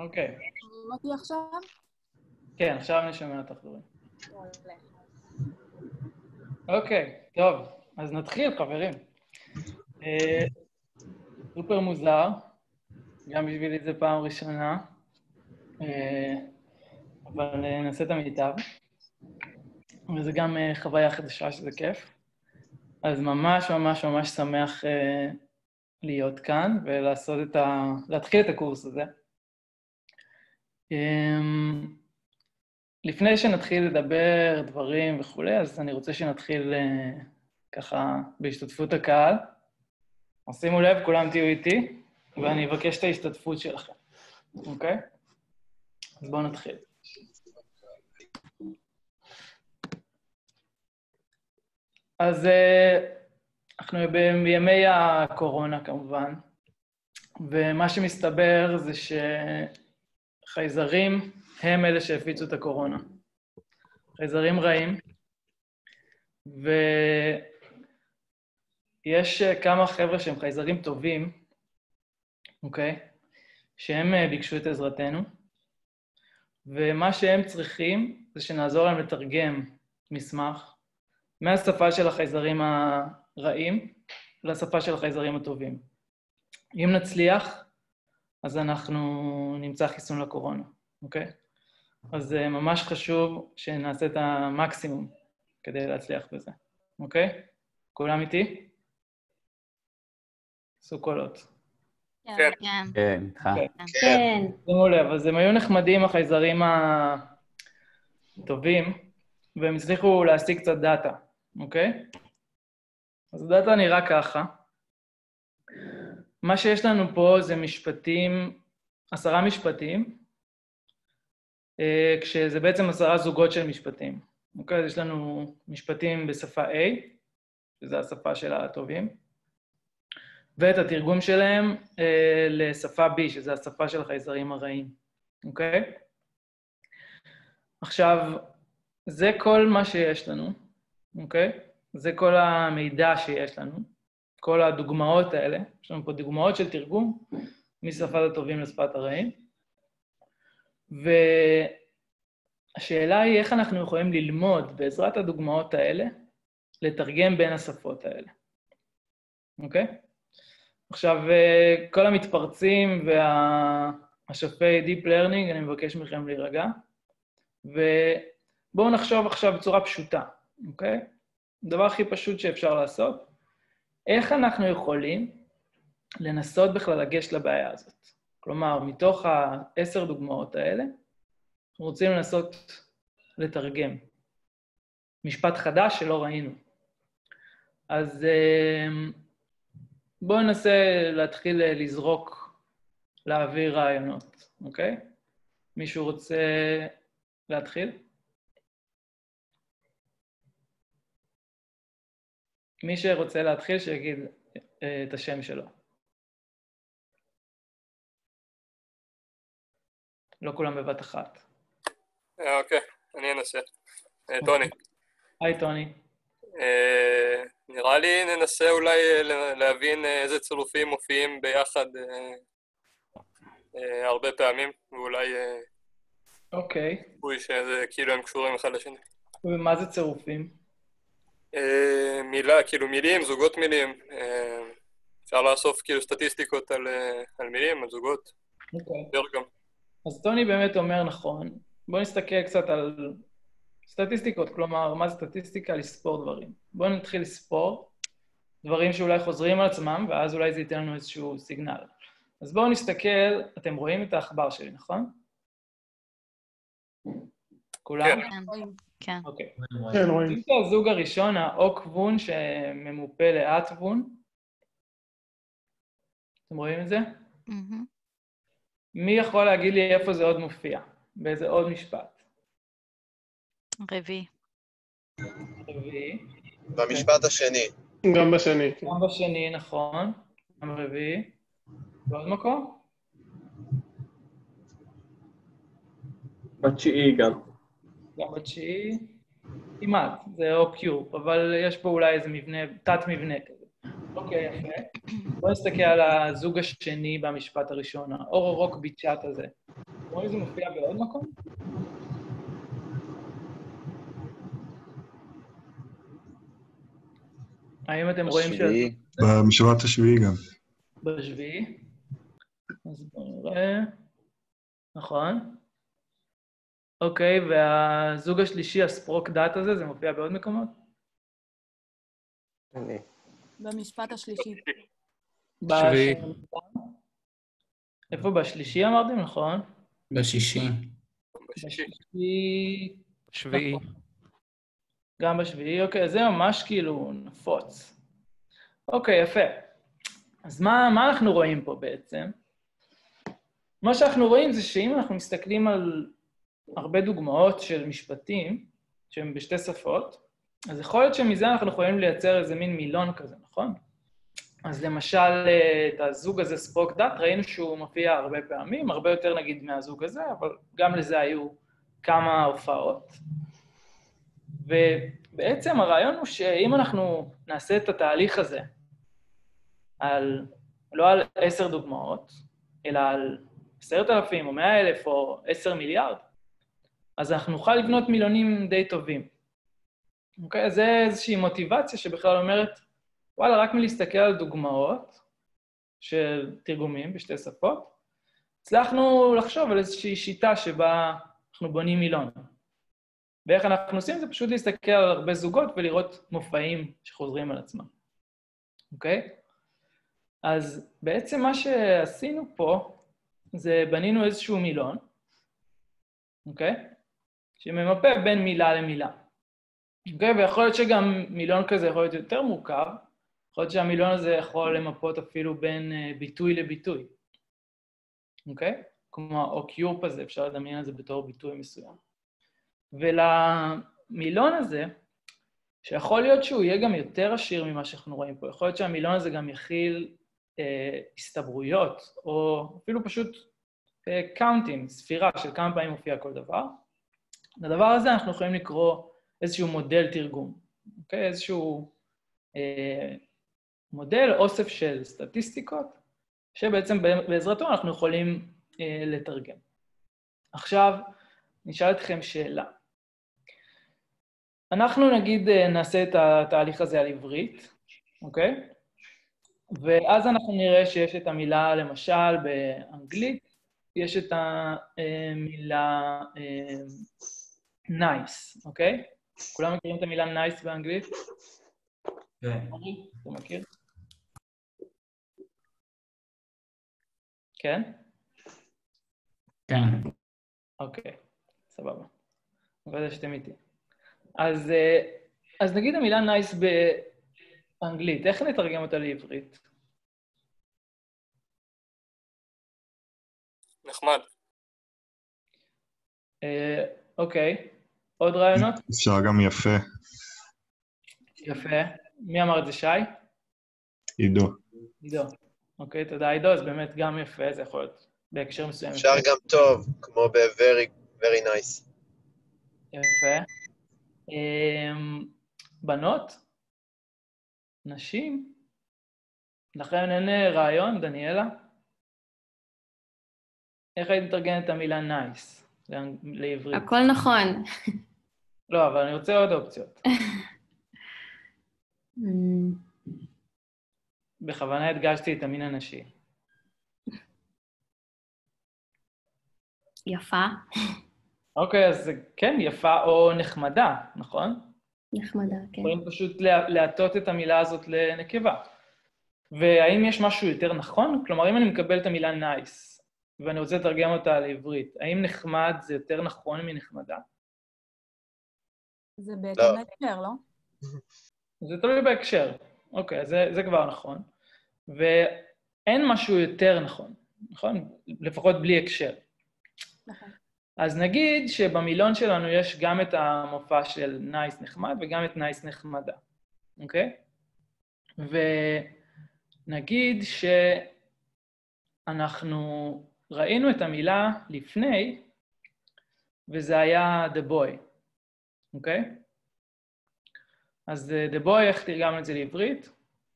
אוקיי. שומעים אותי עכשיו? כן, עכשיו אני שומע אותך דורין. אוקיי, טוב, אז נתחיל, חברים. סופר מוזר, גם בשבילי זה פעם ראשונה, אבל נעשה את המיטב. וזה גם חוויה חדשה שזה כיף. אז ממש ממש ממש שמח להיות כאן ולעשות להתחיל את הקורס הזה. לפני שנתחיל לדבר דברים וכולי, אז אני רוצה שנתחיל ככה בהשתתפות הקהל. אז שימו לב, כולם תהיו איתי, ואני אבקש את ההשתתפות שלכם, אוקיי? אז בואו נתחיל. אז אנחנו בימי הקורונה כמובן, ומה שמסתבר זה שחייזרים הם אלה שהפיצו את הקורונה. חייזרים רעים, ויש כמה חבר'ה שהם חייזרים טובים, אוקיי? שהם ביקשו את עזרתנו, ומה שהם צריכים זה שנעזור להם לתרגם מסמך מהשפה של החייזרים הרעים לשפה של החייזרים הטובים. אם נצליח, אז אנחנו נמצא חיסון לקורונה, אוקיי? אז זה ממש חשוב שנעשה את המקסימום כדי להצליח בזה, אוקיי? כולם איתי? עשו קולות. כן. כן, איתך. כן. שימו לב, אז הם היו נחמדים, החייזרים הטובים, והם הצליחו להשיג קצת דאטה, אוקיי? אז הדאטה נראה ככה. מה שיש לנו פה זה משפטים, 10 משפטים, כשזה בעצם 10 זוגות של משפטים. אוקיי? אז יש לנו משפטים בשפה A, שזו השפה של הטובים, ואת התרגום שלהם לשפה B, שזו השפה של החייזרים הרעים. אוקיי? עכשיו, זה כל מה שיש לנו, אוקיי? זה כל המידע שיש לנו, כל הדוגמאות האלה. יש לנו פה דוגמאות של תרגום משפת הטובים לשפת הרעים. והשאלה היא איך אנחנו יכולים ללמוד בעזרת הדוגמאות האלה, לתרגם בין השפות האלה. אוקיי? עכשיו, כל המתפרצים והשפי Deep Learning, אני מבקש מכם להירגע. ובואו נחשוב עכשיו בצורה פשוטה, אוקיי? הדבר הכי פשוט שאפשר לעשות, איך אנחנו יכולים לנסות בכלל לגשת לבעיה הזאת? כלומר, מתוך 10 דוגמאות האלה, אנחנו רוצים לנסות לתרגם משפט חדש שלא ראינו. אז בואו ננסה להתחיל לזרוק, להעביר רעיונות, אוקיי? מישהו רוצה להתחיל? מי שרוצה להתחיל, שיגיד את השם שלו. לא כולם בבת אחת. אוקיי, אני אנסה. טוני. היי, טוני. נראה לי ננסה אולי להבין איזה צירופים מופיעים ביחד הרבה פעמים, ואולי אוקיי. שזה כאילו הם קשורים אחד לשני. ומה זה צירופים? מילה, כאילו מילים, זוגות מילים. אפשר לאסוף כאילו סטטיסטיקות על מילים, על זוגות. אוקיי. אז טוני באמת אומר נכון. בואו נסתכל קצת על סטטיסטיקות, כלומר, מה זה סטטיסטיקה? לספור דברים. בואו נתחיל לספור דברים שאולי חוזרים על עצמם, ואז אולי זה ייתן לנו איזשהו סיגנל. אז בואו נסתכל, אתם רואים את העכבר שלי, נכון? כולם? כן. אוקיי. כן, רואים. זה הזוג הראשון, האוקוון שממופה לאטוון. אתם רואים את זה? מי יכול להגיד לי איפה זה עוד מופיע? באיזה עוד משפט? רביעי. רביעי. במשפט השני. גם בשני. גם בשני, נכון. גם רביעי. בעוד מקום? בתשיעי גם. גם בתשיעי. כמעט, זה או קיו, אבל יש פה אולי איזה מבנה, תת מבנה כזה. אוקיי, יפה. בואו נסתכל על הזוג השני במשפט הראשון, האורורוק ביצ'אט הזה. רואים זה מופיע בעוד מקום? האם אתם רואים בשביעי. במשפט השביעי גם. בשביעי? אז בואו נראה. נכון. אוקיי, והזוג השלישי, הספרוק דאט הזה, זה מופיע בעוד מקומות? במשפט השלישי. שביעי. איפה בשלישי אמרתם, נכון? בשישי. בשישי... שביעי. גם בשביעי, אוקיי, זה ממש כאילו נפוץ. אוקיי, יפה. אז מה אנחנו רואים פה בעצם? מה שאנחנו רואים זה שאם אנחנו מסתכלים על הרבה דוגמאות של משפטים, שהם בשתי שפות, אז יכול להיות שמזה אנחנו יכולים לייצר איזה מין מילון כזה, נכון? אז למשל, את הזוג הזה, ספרוק דאט, ראינו שהוא מופיע הרבה פעמים, הרבה יותר נגיד מהזוג הזה, אבל גם לזה היו כמה הופעות. ובעצם הרעיון הוא שאם אנחנו נעשה את התהליך הזה, לא על 10 דוגמאות, אלא על 10,000 או 100,000 או 10 מיליארד, אז אנחנו נוכל לבנות מילונים די טובים. אוקיי? אז זה איזושהי מוטיבציה שבכלל אומרת, וואלה, רק מלהסתכל על דוגמאות של תרגומים בשתי שפות, הצלחנו לחשוב על איזושהי שיטה שבה אנחנו בונים מילון. ואיך אנחנו עושים זה פשוט להסתכל על הרבה זוגות ולראות מופעים שחוזרים על עצמם. אוקיי? אז בעצם מה שעשינו פה, זה בנינו איזשהו מילון, אוקיי? שממפה בין מילה למילה. אוקיי? ויכול להיות שגם מילון כזה יכול להיות יותר מורכב, יכול להיות שהמילון הזה יכול למפות אפילו בין ביטוי לביטוי. אוקיי? כמו האוקיופ הזה, אפשר לדמיין את זה בתור ביטוי מסוים. ולמילון הזה, שיכול להיות שהוא יהיה גם יותר עשיר ממה שאנחנו רואים פה, יכול להיות שהמילון הזה גם יכיל הסתברויות, או אפילו פשוט קאונטינג, ספירה של כמה פעמים מופיע כל דבר. לדבר הזה אנחנו יכולים לקרוא איזשהו מודל תרגום, אוקיי? איזשהו מודל, אוסף של סטטיסטיקות, שבעצם בעזרתו אנחנו יכולים לתרגם. עכשיו, נשאל אתכם שאלה. אנחנו נגיד נעשה את התהליך הזה על עברית, אוקיי? ואז אנחנו נראה שיש את המילה, למשל, באנגלית, יש את המילה nice, אוקיי? כולם מכירים את המילה nice באנגלית? כן. אתה מכיר? כן? כן. אוקיי, סבבה. אני יודע שאתם איתי. אז נגיד המילה nice באנגלית, איך נתרגם אותה לעברית? נחמד. אוקיי. עוד רעיונות? אפשר גם יפה. יפה. מי אמר את זה, שי? עידו. עידו. אוקיי, תודה עידו, אז באמת גם יפה, זה יכול להיות בהקשר מסוים. אפשר גם טוב, כמו ב-very nice. יפה. בנות? נשים? לכן אין רעיון, דניאלה? איך היית מתרגמת את המילה nice לעברית? הכל נכון. לא, אבל אני רוצה עוד אופציות. בכוונה הדגשתי את המין הנשי. יפה. אוקיי, אז כן, יפה או נחמדה, נכון? נחמדה, כן. יכולים פשוט להטות את המילה הזאת לנקבה. והאם יש משהו יותר נכון? כלומר, אם אני מקבל את המילה nice, ואני רוצה לתרגם אותה לעברית, האם נחמד זה יותר נכון מנחמדה? זה בהתאם להקשר, לא? זה תלוי בהקשר. אוקיי, אז זה כבר נכון. ואין משהו יותר נכון, נכון? לפחות בלי הקשר. נכון. אז נגיד שבמילון שלנו יש גם את המופע של נייס נחמד וגם את נייס נחמדה, אוקיי? ונגיד שאנחנו ראינו את המילה לפני, וזה היה the boy, אוקיי? אז the boy, איך תרגמנו את זה לעברית?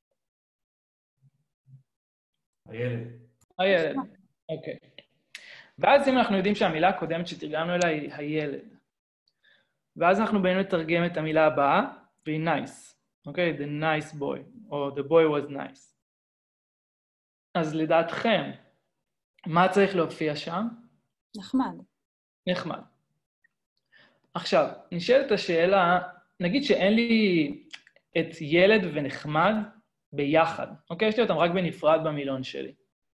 הילד. הילד, אוקיי. ואז אם אנחנו יודעים שהמילה הקודמת שתרגמנו אליה היא הילד, ואז אנחנו באים לתרגם את המילה הבאה, והיא nice, אוקיי? The nice boy, או the boy was nice. אז לדעתכם, מה צריך להופיע שם? נחמד. נחמד. עכשיו, נשאלת השאלה, נגיד שאין לי את ילד ונחמד ביחד, אוקיי? יש לי אותם רק בנפרד במילון שלי.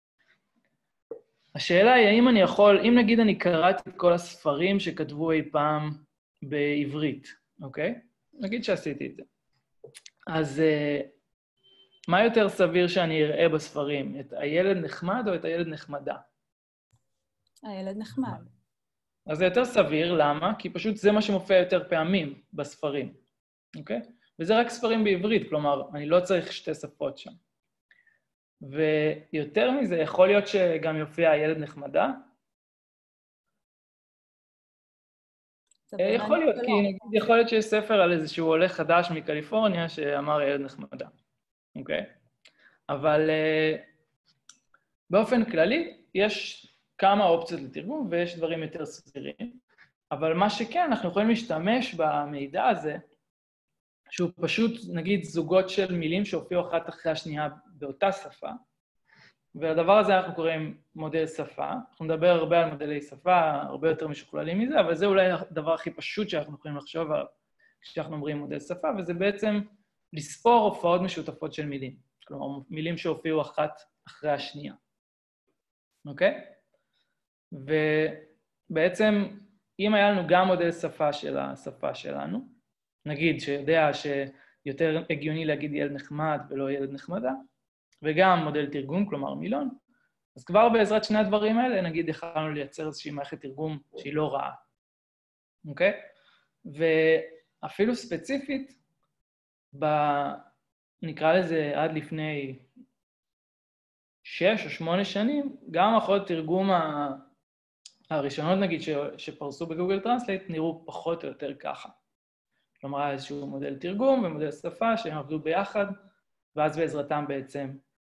השאלה היא, האם אני יכול, אם נגיד אני קראתי את כל הספרים שכתבו אי פעם בעברית, אוקיי? נגיד שעשיתי את זה. אז מה יותר סביר שאני אראה בספרים? את הילד נחמד או את הילד נחמדה? הילד נחמד. אז זה יותר סביר, למה? כי פשוט זה מה שמופיע יותר פעמים בספרים, אוקיי? וזה רק ספרים בעברית, כלומר, אני לא צריך שתי שפות שם. ויותר מזה, יכול להיות שגם יופיע הילד נחמדה? יכול להיות, כי נגיד, יכול להיות שיש ספר על איזשהו עולה חדש מקליפורניה שאמר ילד נחמדה, אוקיי? אבל באופן כללי, יש כמה אופציות לתרגום ויש דברים יותר סבירים, אבל מה שכן, אנחנו יכולים להשתמש במידע הזה, שהוא פשוט, נגיד, זוגות של מילים שהופיעו אחת אחרי השנייה באותה שפה, ולדבר הזה אנחנו קוראים מודל שפה. אנחנו נדבר הרבה על מודלי שפה, הרבה יותר משוכללים מזה, אבל זה אולי הדבר הכי פשוט שאנחנו יכולים לחשוב עליו כשאנחנו אומרים מודל שפה, וזה בעצם לספור הופעות משותפות של מילים. כלומר, מילים שהופיעו אחת אחרי השנייה. אוקיי? ובעצם, אם היה לנו גם מודל שפה של השפה שלנו, נגיד שיודע שיותר הגיוני להגיד ילד נחמד ולא ילד נחמדה, וגם מודל תרגום, כלומר מילון, אז כבר בעזרת שני הדברים האלה, נגיד, יכולנו לייצר איזושהי מערכת תרגום שהיא לא רעה. אוקיי? ואפילו ספציפית, נקרא לזה עד לפני 6 או 8 שנים, גם מערכות תרגום הראשונות, נגיד, שפרסו בגוגל טרנסלייט, נראו פחות או יותר ככה. כלומר, איזשהו מודל תרגום ומודל שפה שהם עבדו ביחד, ואז בעזרתם בעצם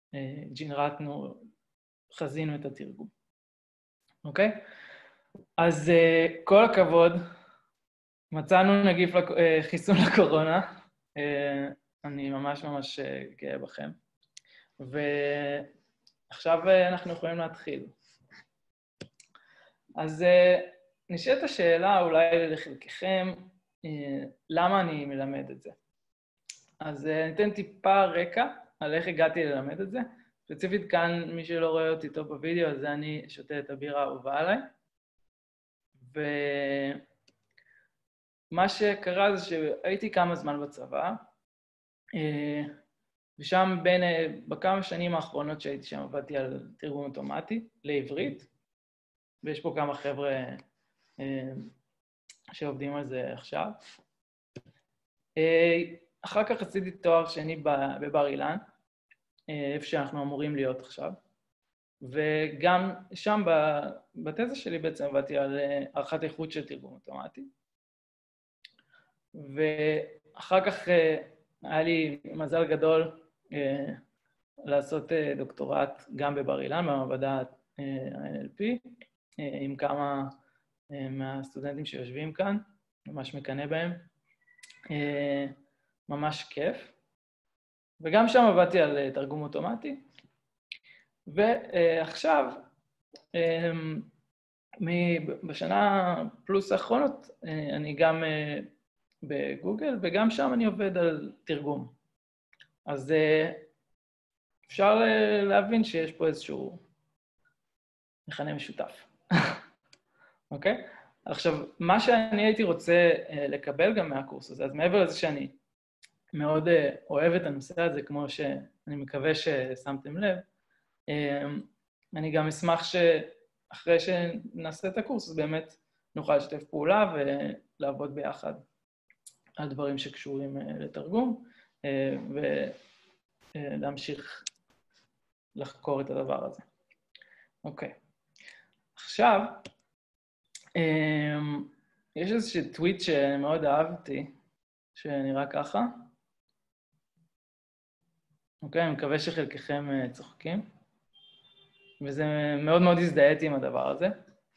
חזינו את התרגום. אוקיי? אז כל הכבוד, מצאנו חיסון לקורונה, אני ממש ממש גאה בכם, ועכשיו אנחנו יכולים להתחיל. אז נשאלת השאלה אולי לחלקכם, למה אני מלמד את זה? אז ניתן טיפה רקע על איך הגעתי ללמד את זה. ספציפית כאן, מי שלא רואה אותי טוב בווידאו, אז אני שותה את הבירה האהובה עליי. ומה שקרה זה שהייתי כמה זמן בצבא, ושם בכמה שנים האחרונות שהייתי שם עבדתי על תרגום אוטומטי לעברית, ויש פה כמה חבר'ה שעובדים על זה עכשיו. אחר כך עשיתי תואר שני בבר אילן, איפה שאנחנו אמורים להיות עכשיו, וגם שם בתזה שלי בעצם עבדתי על הערכת איכות של תרגום אוטומטי, ואחר כך היה לי מזל גדול לעשות דוקטורט גם בבר אילן, במעבדת ה-NLP, עם כמה מהסטודנטים שיושבים כאן, ממש מקנא בהם. ממש כיף. וגם שם עבדתי על תרגום אוטומטי. ועכשיו, בשנה פלוס האחרונות, אני גם בגוגל, וגם שם אני עובד על תרגום. אז אפשר להבין שיש פה איזשהו מכנה משותף. אוקיי? עכשיו, מה שאני הייתי רוצה לקבל גם מהקורס הזה, אז מעבר לזה שאני מאוד אוהב את הנושא הזה, כמו שאני מקווה ששמתם לב, אני גם אשמח שאחרי שנעשה את הקורס, אז באמת נוכל לשתף פעולה ולעבוד ביחד על דברים שקשורים לתרגום, ולהמשיך לחקור את הדבר הזה. אוקיי. עכשיו, יש איזשהו טוויט שמאוד אהבתי, שנראה ככה. אוקיי, אני מקווה שחלקכם צוחקים, וזה מאוד מאוד הזדהיתי עם הדבר הזה.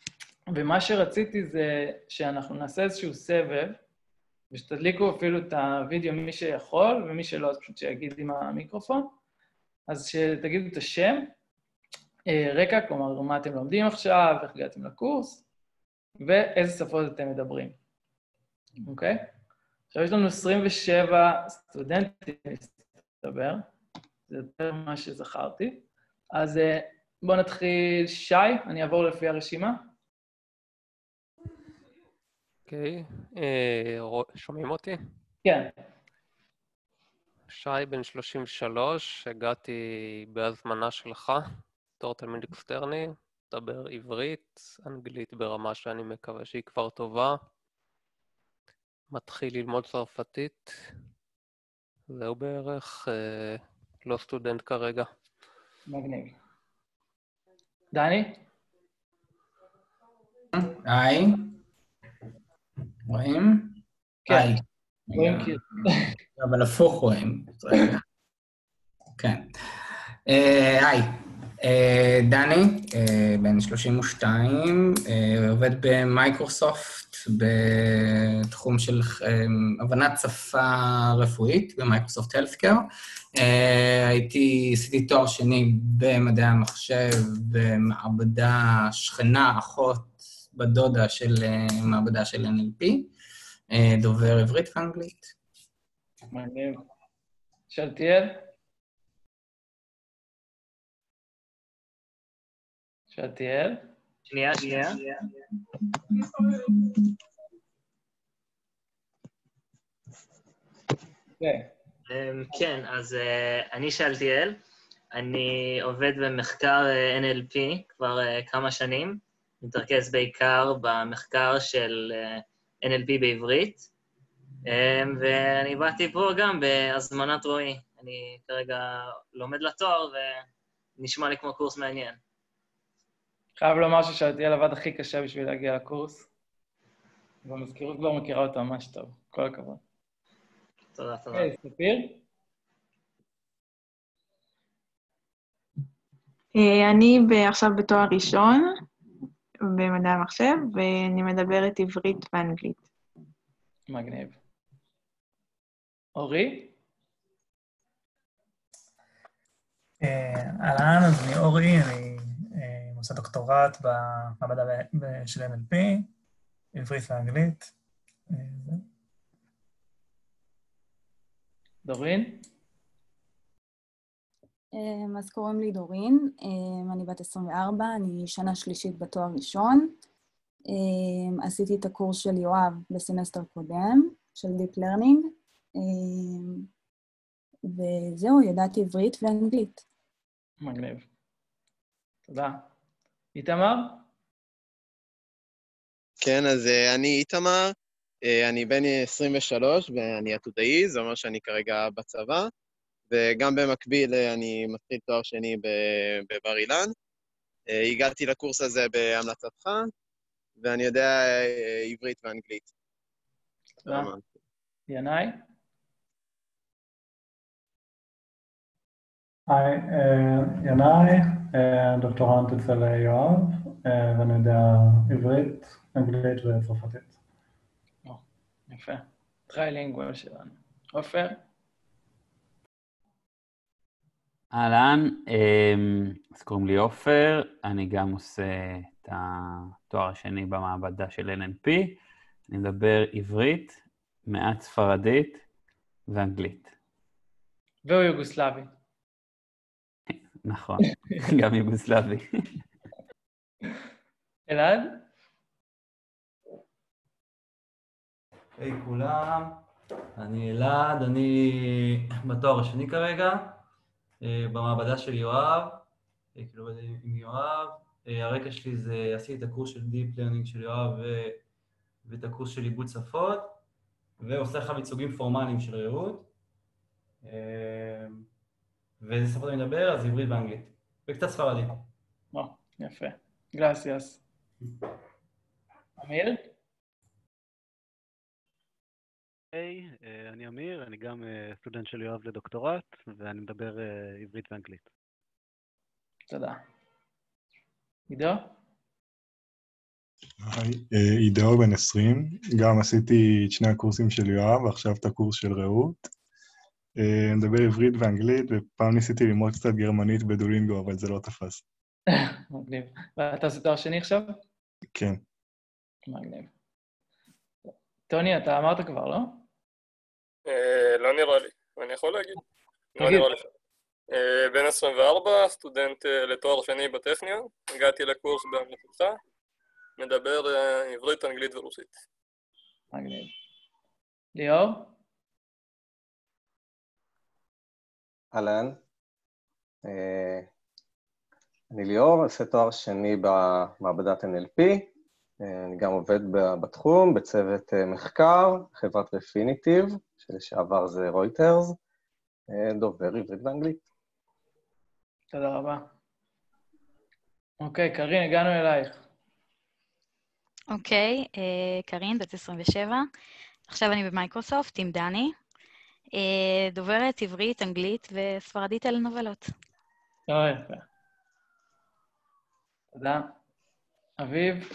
ומה שרציתי זה שאנחנו נעשה איזשהו סבב, ושתדליקו אפילו את הוידאו מי שיכול, ומי שלא, אז פשוט שיגיד עם המיקרופון. אז שתגידו את השם, רקע, כלומר, מה אתם לומדים עכשיו, איך הגעתם לקורס, ואיזה שפות אתם מדברים. אוקיי? עכשיו יש לנו 27 סטודנטים, מסתבר, זה יותר ממה שזכרתי. אז בואו נתחיל שי, אני אעבור לפי הרשימה. אוקיי, שומעים אותי? כן. שי בן 33, הגעתי בהזמנה שלך, בתור תלמיד אקסטרני, מדבר עברית, אנגלית ברמה שאני מקווה שהיא כבר טובה, מתחיל ללמוד צרפתית, זהו בערך, לא סטודנט כרגע. מגניב. דני? היי. רואים? כן. היי. רואים כאילו. אבל הפוך רואים. כן. היי. דני, בן 32, עובד במייקרוסופט בתחום של הבנת שפה רפואית במייקרוסופט הלת'קר. עשיתי תואר שני במדעי המחשב במעבדה שכנה, אחות בדודה של מעבדה של NLP, דובר עברית ואנגלית. מגניב. שלתיאל? שלתיאל? שנייה. כן, אז אני שלתיאל, אני עובד במחקר NLP כבר כמה שנים, מתרכז בעיקר במחקר של NLP בעברית, ואני באתי פה גם בהזמנת רועי. אני כרגע לומד לתואר ונשמע לי כמו קורס מעניין. חייב לומר ששלתיאל עבד הכי קשה בשביל להגיע לקורס, והמזכירות כבר מכירה אותו ממש טוב. כל הכבוד. תודה. ספיר? אני עכשיו בתואר ראשון במדעי המחשב, ואני מדברת עברית ואנגלית. מגניב. אורי? אהלן, אז אני אורי, אני עושה דוקטורט במעבדה של NLP, עברית ואנגלית. דורין? אז קוראים לי דורין, אני בת 24, אני שנה שלישית בתואר ראשון. עשיתי את הקורס של יואב בסמסטר קודם, של Deep Learning, וזהו, ידעתי עברית ואנגלית. מגניב. תודה. איתמר? כן, אז אני איתמר, אני בן 23 ואני עתודאי, זה אומר שאני כרגע בצבא, וגם במקביל אני מתחיל תואר שני בבר אילן. הגעתי לקורס הזה בהמלצתך, ואני יודע עברית ואנגלית. תודה. ינאי? היי, ינאי, דוקטורנט אצל יואב, ואני יודע עברית, אנגלית וצרפתית. יפה. טריילינגואל שלנו. עופר? אהלן, אז קוראים לי עופר, אני גם עושה את התואר השני במעבדה של NLP, אני מדבר עברית, מעט ספרדית ואנגלית. והוא יוגוסלבי. נכון, גם יוגוסלבי. אלעד? היי כולם, אני אלעד, אני בתואר השני כרגע, במעבדה של יואב, כאילו עם יואב. הרקע שלי זה, עשיתי את הקורס של Deep Learning של יואב ואת הקורס של עיבוד שפות, ועושה לך ייצוגים פורמליים של רעות. ואיזה שפות אני מדבר? אז עברית ואנגלית, וקצת ספרדית. יפה. גרסיאס. אמיר? היי, אני אמיר, אני גם סטודנט של יואב לדוקטורט, ואני מדבר עברית ואנגלית. תודה. עידו? היי, עידו בן 20, גם עשיתי את שני הקורסים של יואב, ועכשיו את הקורס של רעות. מדבר עברית ואנגלית, ופעם ניסיתי ללמוד קצת גרמנית בדולינגו, אבל זה לא תפס. מגניב. ואתה עושה תואר שני עכשיו? כן. מגניב. טוני, אתה אמרת כבר, לא? לא נראה לי. אני יכול להגיד? לא תגיד. נראה לי. בן 24, סטודנט לתואר שני בטכניון, הגעתי לקורס בהמלצה, מדבר עברית, אנגלית ורוסית. מגניב. ליאור? אהלן, אני ליאור, עושה תואר שני במעבדת NLP, אני גם עובד בתחום, בצוות מחקר, חברת רפיניטיב, שלשעבר זה רויטרס, דובר עברית ואנגלית. תודה רבה. אוקיי, קרין, הגענו אלייך. אוקיי, קרין, בת 27. עכשיו אני במייקרוסופט עם דני. דוברת עברית, אנגלית וספרדית על נובלות. יפה. תודה. אביב?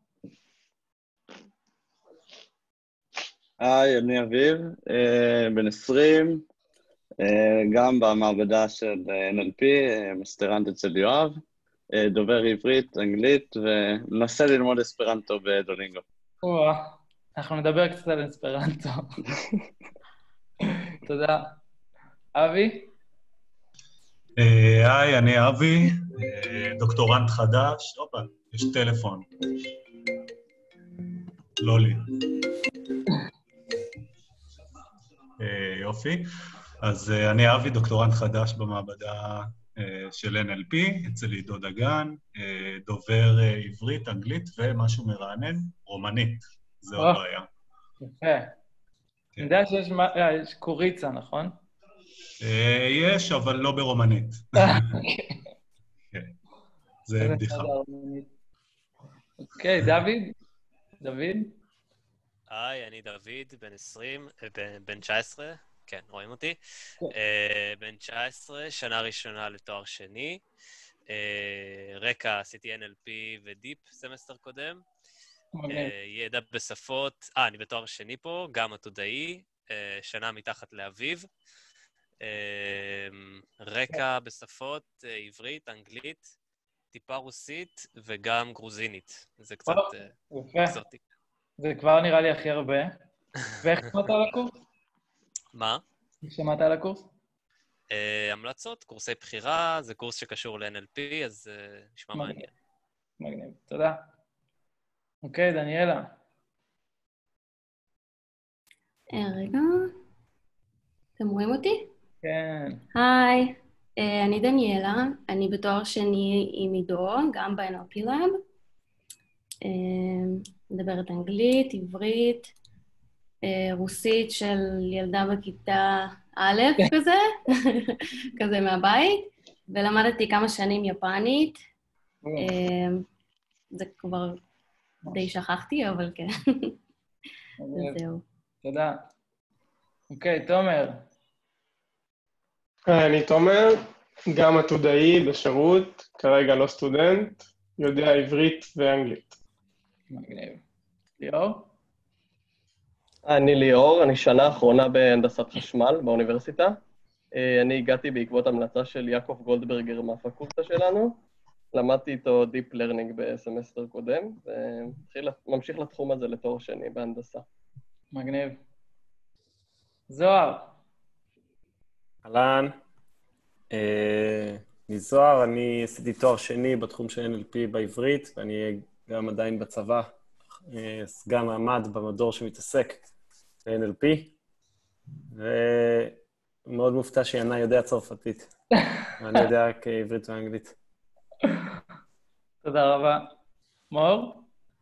היי, אני אביב, בן 20, גם במעבדה של NLP, מסטרנט אצל יואב, דובר עברית, אנגלית, ומנסה ללמוד אספרנטו בדולינגו. אנחנו נדבר קצת על אספרנטו. תודה. אבי? היי, אני אבי, דוקטורנט חדש. הופה, יש טלפון. לא לי. יופי. אז אני אבי, דוקטורנט חדש במעבדה של NLP, אצל עידו דגן, דובר עברית, אנגלית ומשהו מרענן, רומנית. זה עוד בעיה. יפה. אני יודע שיש קוריצה, נכון? יש, אבל לא ברומנית. זה בדיחה. אוקיי, דוד? דוד? היי, אני דוד, בן 20, בן 19, כן, רואים אותי? בן 19, שנה ראשונה לתואר שני. רקע, עשיתי NLP ודיפ סמסטר קודם. ידע בשפות, אני בתואר שני פה, גם עתודאי, שנה מתחת לאביב. רקע בשפות, עברית, אנגלית, טיפה רוסית וגם גרוזינית. זה קצת אקזוטי. זה כבר נראה לי הכי הרבה. ואיך שמעת על הקורס? מה? איך שמעת על הקורס? המלצות, קורסי בחירה, זה קורס שקשור ל-NLP, אז נשמע מעניין. מגניב, תודה. אוקיי, דניאלה. רגע, אתם רואים אותי? כן. היי, אני דניאלה, אני בתואר שני עם עידו, גם ב-NLP Lab. מדברת אנגלית, עברית, רוסית של ילדה בכיתה א' כזה, כזה מהבית, ולמדתי כמה שנים יפנית. זה כבר די שכחתי, אבל כן. זהו. תודה. אוקיי, תומר. אני תומר, גם עתודאי בשירות, כרגע לא סטודנט, יודע עברית ואנגלית. מגניב. ליאור? אני ליאור, אני שנה אחרונה בהנדסת חשמל באוניברסיטה. אני הגעתי בעקבות המלצה של יעקב גולדברגר מהפקולטה שלנו. למדתי איתו Deep Learning בסמסטר קודם, וממשיך לתחום הזה לתואר שני בהנדסה. מגניב. זוהר. אהלן. זוהר, אני עשיתי תואר שני בתחום של NLP בעברית, ואני גם עדיין בצבא, סגן מעמד במדור שמתעסק ב-NLP, ומאוד מופתע שיאנה יודע צרפתית, ואני יודע כעברית ואנגלית. תודה רבה. מור?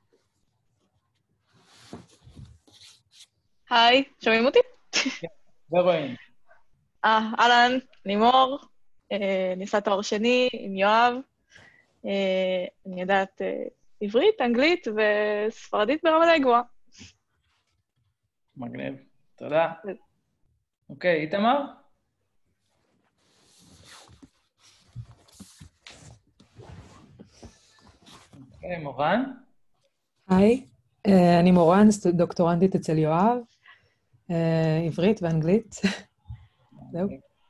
היי, שומעים אותי? ורואים. אהלן, אני מור, אני עושה תואר שני עם יואב, אני יודעת עברית, אנגלית וספרדית ברמה די גבוהה. מגניב. תודה. אוקיי, איתמר? אוקיי, מורן? היי, אני מורן, דוקטורנטית אצל יואב, עברית ואנגלית. זהו.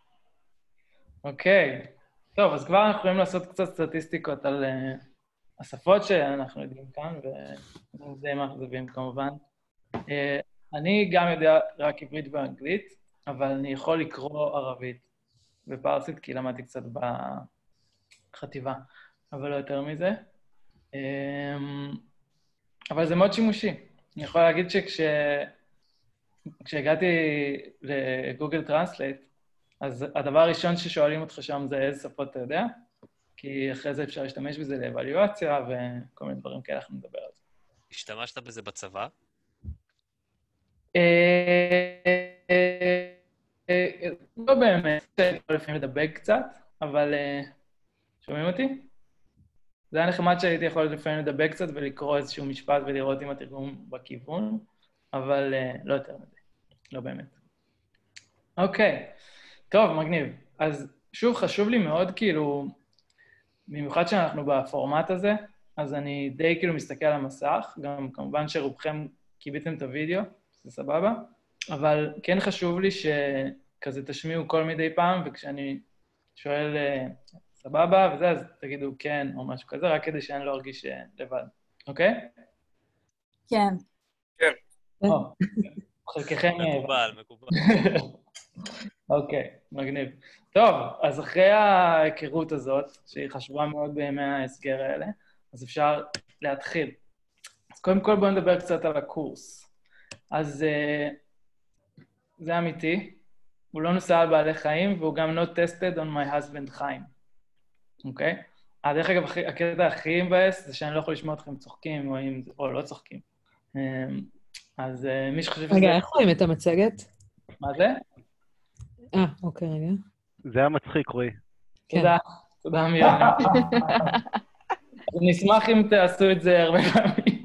אוקיי. טוב, אז כבר אנחנו יכולים לעשות קצת סטטיסטיקות על השפות שאנחנו יודעים כאן, וזה מאכזבים כמובן. אני גם יודע רק עברית ואנגלית, אבל אני יכול לקרוא ערבית ופרסית, כי למדתי קצת בחטיבה, אבל לא יותר מזה. אבל זה מאוד שימושי. אני יכול להגיד כשהגעתי לגוגל טרנסלייט, אז הדבר הראשון ששואלים אותך שם זה איזה שפות אתה יודע, כי אחרי זה אפשר להשתמש בזה לאבליואציה וכל מיני דברים כאלה, אנחנו נדבר על זה. השתמשת בזה בצבא? לא באמת, אני יכול לפעמים לדבק קצת, אבל שומעים אותי? זה היה נחמד שהייתי יכול לפעמים לדבק קצת ולקרוא איזשהו משפט ולראות אם התרגום בכיוון, אבל לא יותר מזה, לא באמת. אוקיי, טוב, מגניב. אז שוב, חשוב לי מאוד, כאילו, במיוחד שאנחנו בפורמט הזה, אז אני די כאילו מסתכל על המסך, גם כמובן שרובכם קיבלתם את הוידאו, זה סבבה, אבל כן חשוב לי שכזה תשמיעו כל מדי פעם, וכשאני שואל סבבה וזה, אז תגידו כן או משהו כזה, רק כדי שאני לא ארגיש לבד, אוקיי? כן. כן. חלקכם... מקובל. אוקיי, מגניב. טוב, אז אחרי ההיכרות הזאת, שהיא חשובה מאוד בימי ההסגר האלה, אז אפשר להתחיל. אז קודם כל בואו נדבר קצת על הקורס. אז זה אמיתי, הוא לא נוסע על בעלי חיים, והוא גם not tested on my husband חיים. אוקיי? דרך אגב, הקטע הכי מבאס זה שאני לא יכול לשמוע אתכם צוחקים או לא צוחקים. אז מי שחושב שזה... רגע, איך רואים את המצגת? מה זה? אוקיי, רגע. זה היה מצחיק, רועי. תודה, תודה מירן. אני אשמח אם תעשו את זה הרבה פעמים.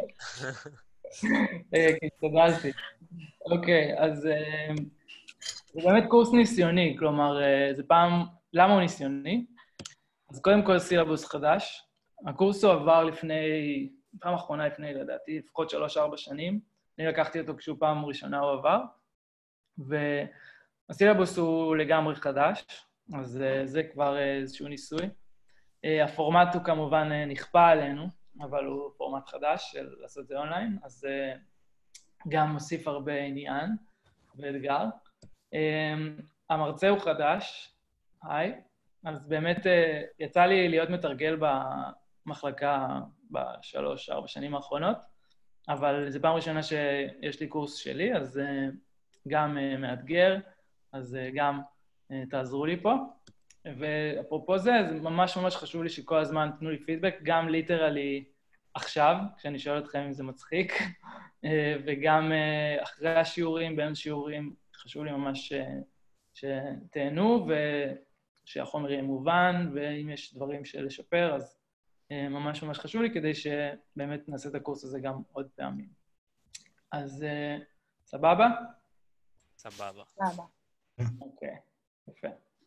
כי תדלתי. אוקיי, אז זה באמת קורס ניסיוני, כלומר, זה פעם... למה הוא ניסיוני? אז קודם כל סילבוס חדש. הקורס הוא עבר לפני... פעם אחרונה לפני, לדעתי, לפחות 3-4 שנים. אני לקחתי אותו כשהוא פעם ראשונה הוא עבר. והסילבוס הוא לגמרי חדש, אז זה כבר איזשהו ניסוי. הפורמט הוא כמובן נכפה עלינו, אבל הוא פורמט חדש של לעשות זה אונליין, אז גם מוסיף הרבה עניין ואתגר. המרצה הוא חדש, היי, אז באמת יצא לי להיות מתרגל במחלקה ב3-4 שנים האחרונות, אבל זו פעם ראשונה שיש לי קורס שלי, אז גם מאתגר, אז גם תעזרו לי פה. ואפרופו זה, אז ממש ממש חשוב לי שכל הזמן תנו לי פידבק, גם ליטרלי עכשיו, כשאני שואל אתכם אם זה מצחיק, וגם אחרי השיעורים, בין שיעורים, חשוב לי ממש שתהנו, ושהחומר יהיה מובן, ואם יש דברים לשפר, אז ממש ממש חשוב לי, כדי שבאמת נעשה את הקורס הזה גם עוד פעמים. אז סבבה? סבבה. סבבה. אוקיי, יפה.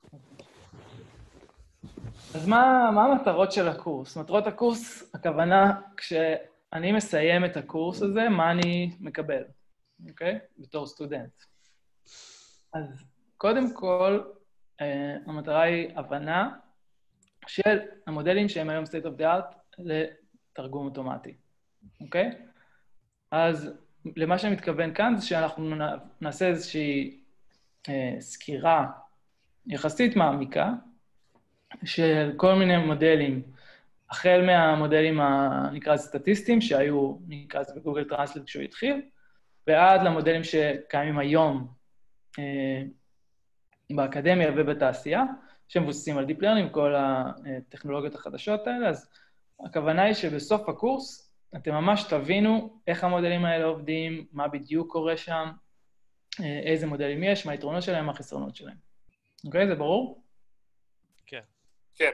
אז מה המטרות של הקורס? מטרות הקורס, הכוונה, כשאני מסיים את הקורס הזה, מה אני מקבל, אוקיי? בתור סטודנט. אז קודם כל, המטרה היא הבנה של המודלים שהם היום state of the art לתרגום אוטומטי, אוקיי? אז למה שאני מתכוון כאן זה שאנחנו נעשה איזושהי סקירה יחסית מעמיקה של כל מיני מודלים, החל מהמודלים נקרא סטטיסטיים שהיו נקרא בגוגל טרנסלייט כשהוא התחיל, ועד למודלים שקיימים היום באקדמיה ובתעשייה, שמבוססים על Deep Learning, כל הטכנולוגיות החדשות האלה. אז הכוונה היא שבסוף הקורס אתם ממש תבינו איך המודלים האלה עובדים, מה בדיוק קורה שם, איזה מודלים יש, מה היתרונות שלהם, מה החסרונות שלהם. אוקיי, זה ברור? כן. כן.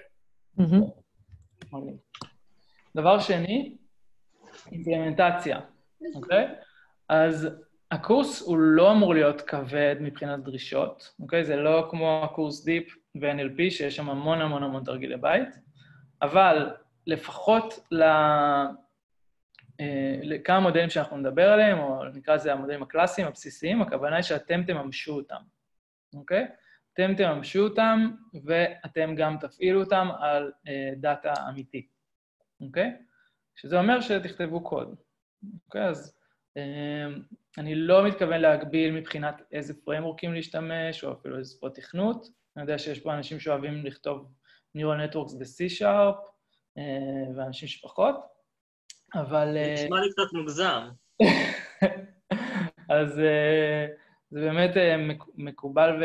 דבר שני, אימפלמנטציה, אוקיי? אז הקורס הוא לא אמור להיות כבד מבחינת דרישות, אוקיי? זה לא כמו הקורס דיפ ו-NLP, שיש שם המון המון המון תרגילי בית, אבל לפחות לכמה מודלים שאנחנו נדבר עליהם, או נקרא לזה המודלים הקלאסיים, הבסיסיים, הכוונה היא שאתם תממשו אותם, אוקיי? אתם תממשו אותם, ואתם גם תפעילו אותם על דאטה אמיתי, אוקיי? שזה אומר שתכתבו קוד, אוקיי? אז אני לא מתכוון להגביל מבחינת איזה פריימוורקים להשתמש, או אפילו איזה שפות תכנות. אני יודע שיש פה אנשים שאוהבים לכתוב Neural Networks ב-C#, ואנשים שפחות, אבל... נשמע לי קצת מוגזם. אז זה באמת מקובל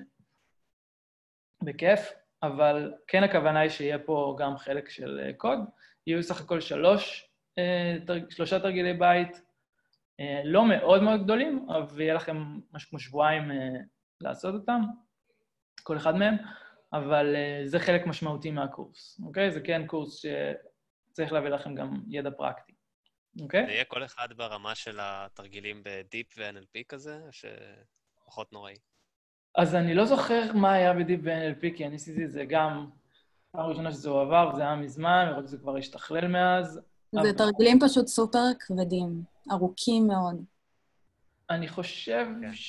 בכיף, אבל כן הכוונה היא שיהיה פה גם חלק של קוד. יהיו סך הכל 3 תרגילי בית, לא מאוד מאוד גדולים, אבל יהיה לכם משהו כמו שבועיים לעשות אותם, כל אחד מהם, אבל זה חלק משמעותי מהקורס, אוקיי? זה כן קורס שצריך להביא לכם גם ידע פרקטי, אוקיי? זה יהיה כל אחד ברמה של התרגילים בדיפ ו-NLP כזה, שפחות נוראי? אז אני לא זוכר מה היה בדיפ ו-NLP, כי אני עשיתי את זה גם פעם ראשונה שזה עבר, וזה היה מזמן, ורק זה כבר השתכלל מאז. זה תרגילים פשוט סופר כבדים, ארוכים מאוד. אני חושב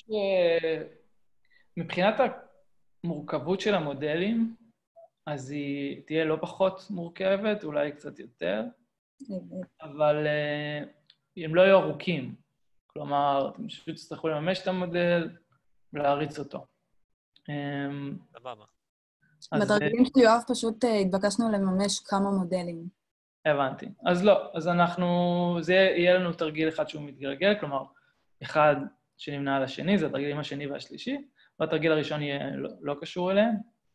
שמבחינת המורכבות של המודלים, אז היא תהיה לא פחות מורכבת, אולי קצת יותר, אבל הם לא יהיו ארוכים. כלומר, אתם פשוט תצטרכו לממש את המודל ולהריץ אותו. סבבה. בתרגילים של יואב פשוט התבקשנו לממש כמה מודלים. הבנתי. אז לא, אז זה יהיה לנו תרגיל אחד שהוא מתגלגל, כלומר, אחד שנמנה על השני, זה התרגילים השני והשלישי, והתרגיל הראשון יהיה לא קשור אליהם.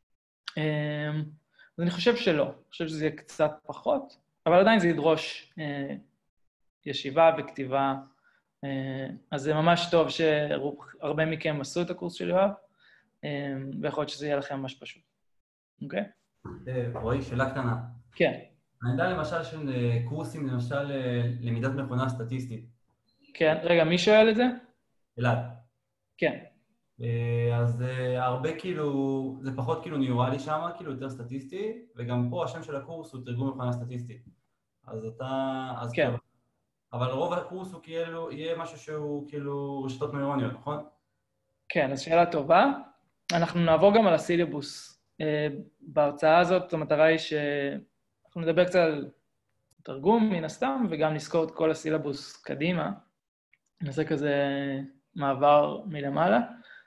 אז אני חושב שלא, אני חושב שזה יהיה קצת פחות, אבל עדיין זה ידרוש ישיבה וכתיבה, אז זה ממש טוב שהרבה מכם עשו את הקורס של יואב, ויכול להיות שזה יהיה לכם ממש פשוט. אוקיי? רועי, שאלה קטנה. כן. אני יודע למשל של קורסים, למשל למידת מכונה סטטיסטית. כן, רגע, מי שואל את זה? אלעד. כן. אז הרבה כאילו, זה פחות כאילו ניורלי שם, כאילו יותר סטטיסטי, וגם פה השם של הקורס הוא תרגום מכונה סטטיסטית. אז אתה... כן. אבל רוב הקורס הוא כאילו, יהיה משהו שהוא כאילו רשתות נוירוניות, נכון? כן, אז שאלה טובה. אנחנו נעבור גם על הסילבוס. בהרצאה הזאת המטרה היא שאנחנו נדבר קצת על תרגום מן הסתם, וגם נזכור את כל הסילבוס קדימה. נעשה כזה מעבר מלמעלה.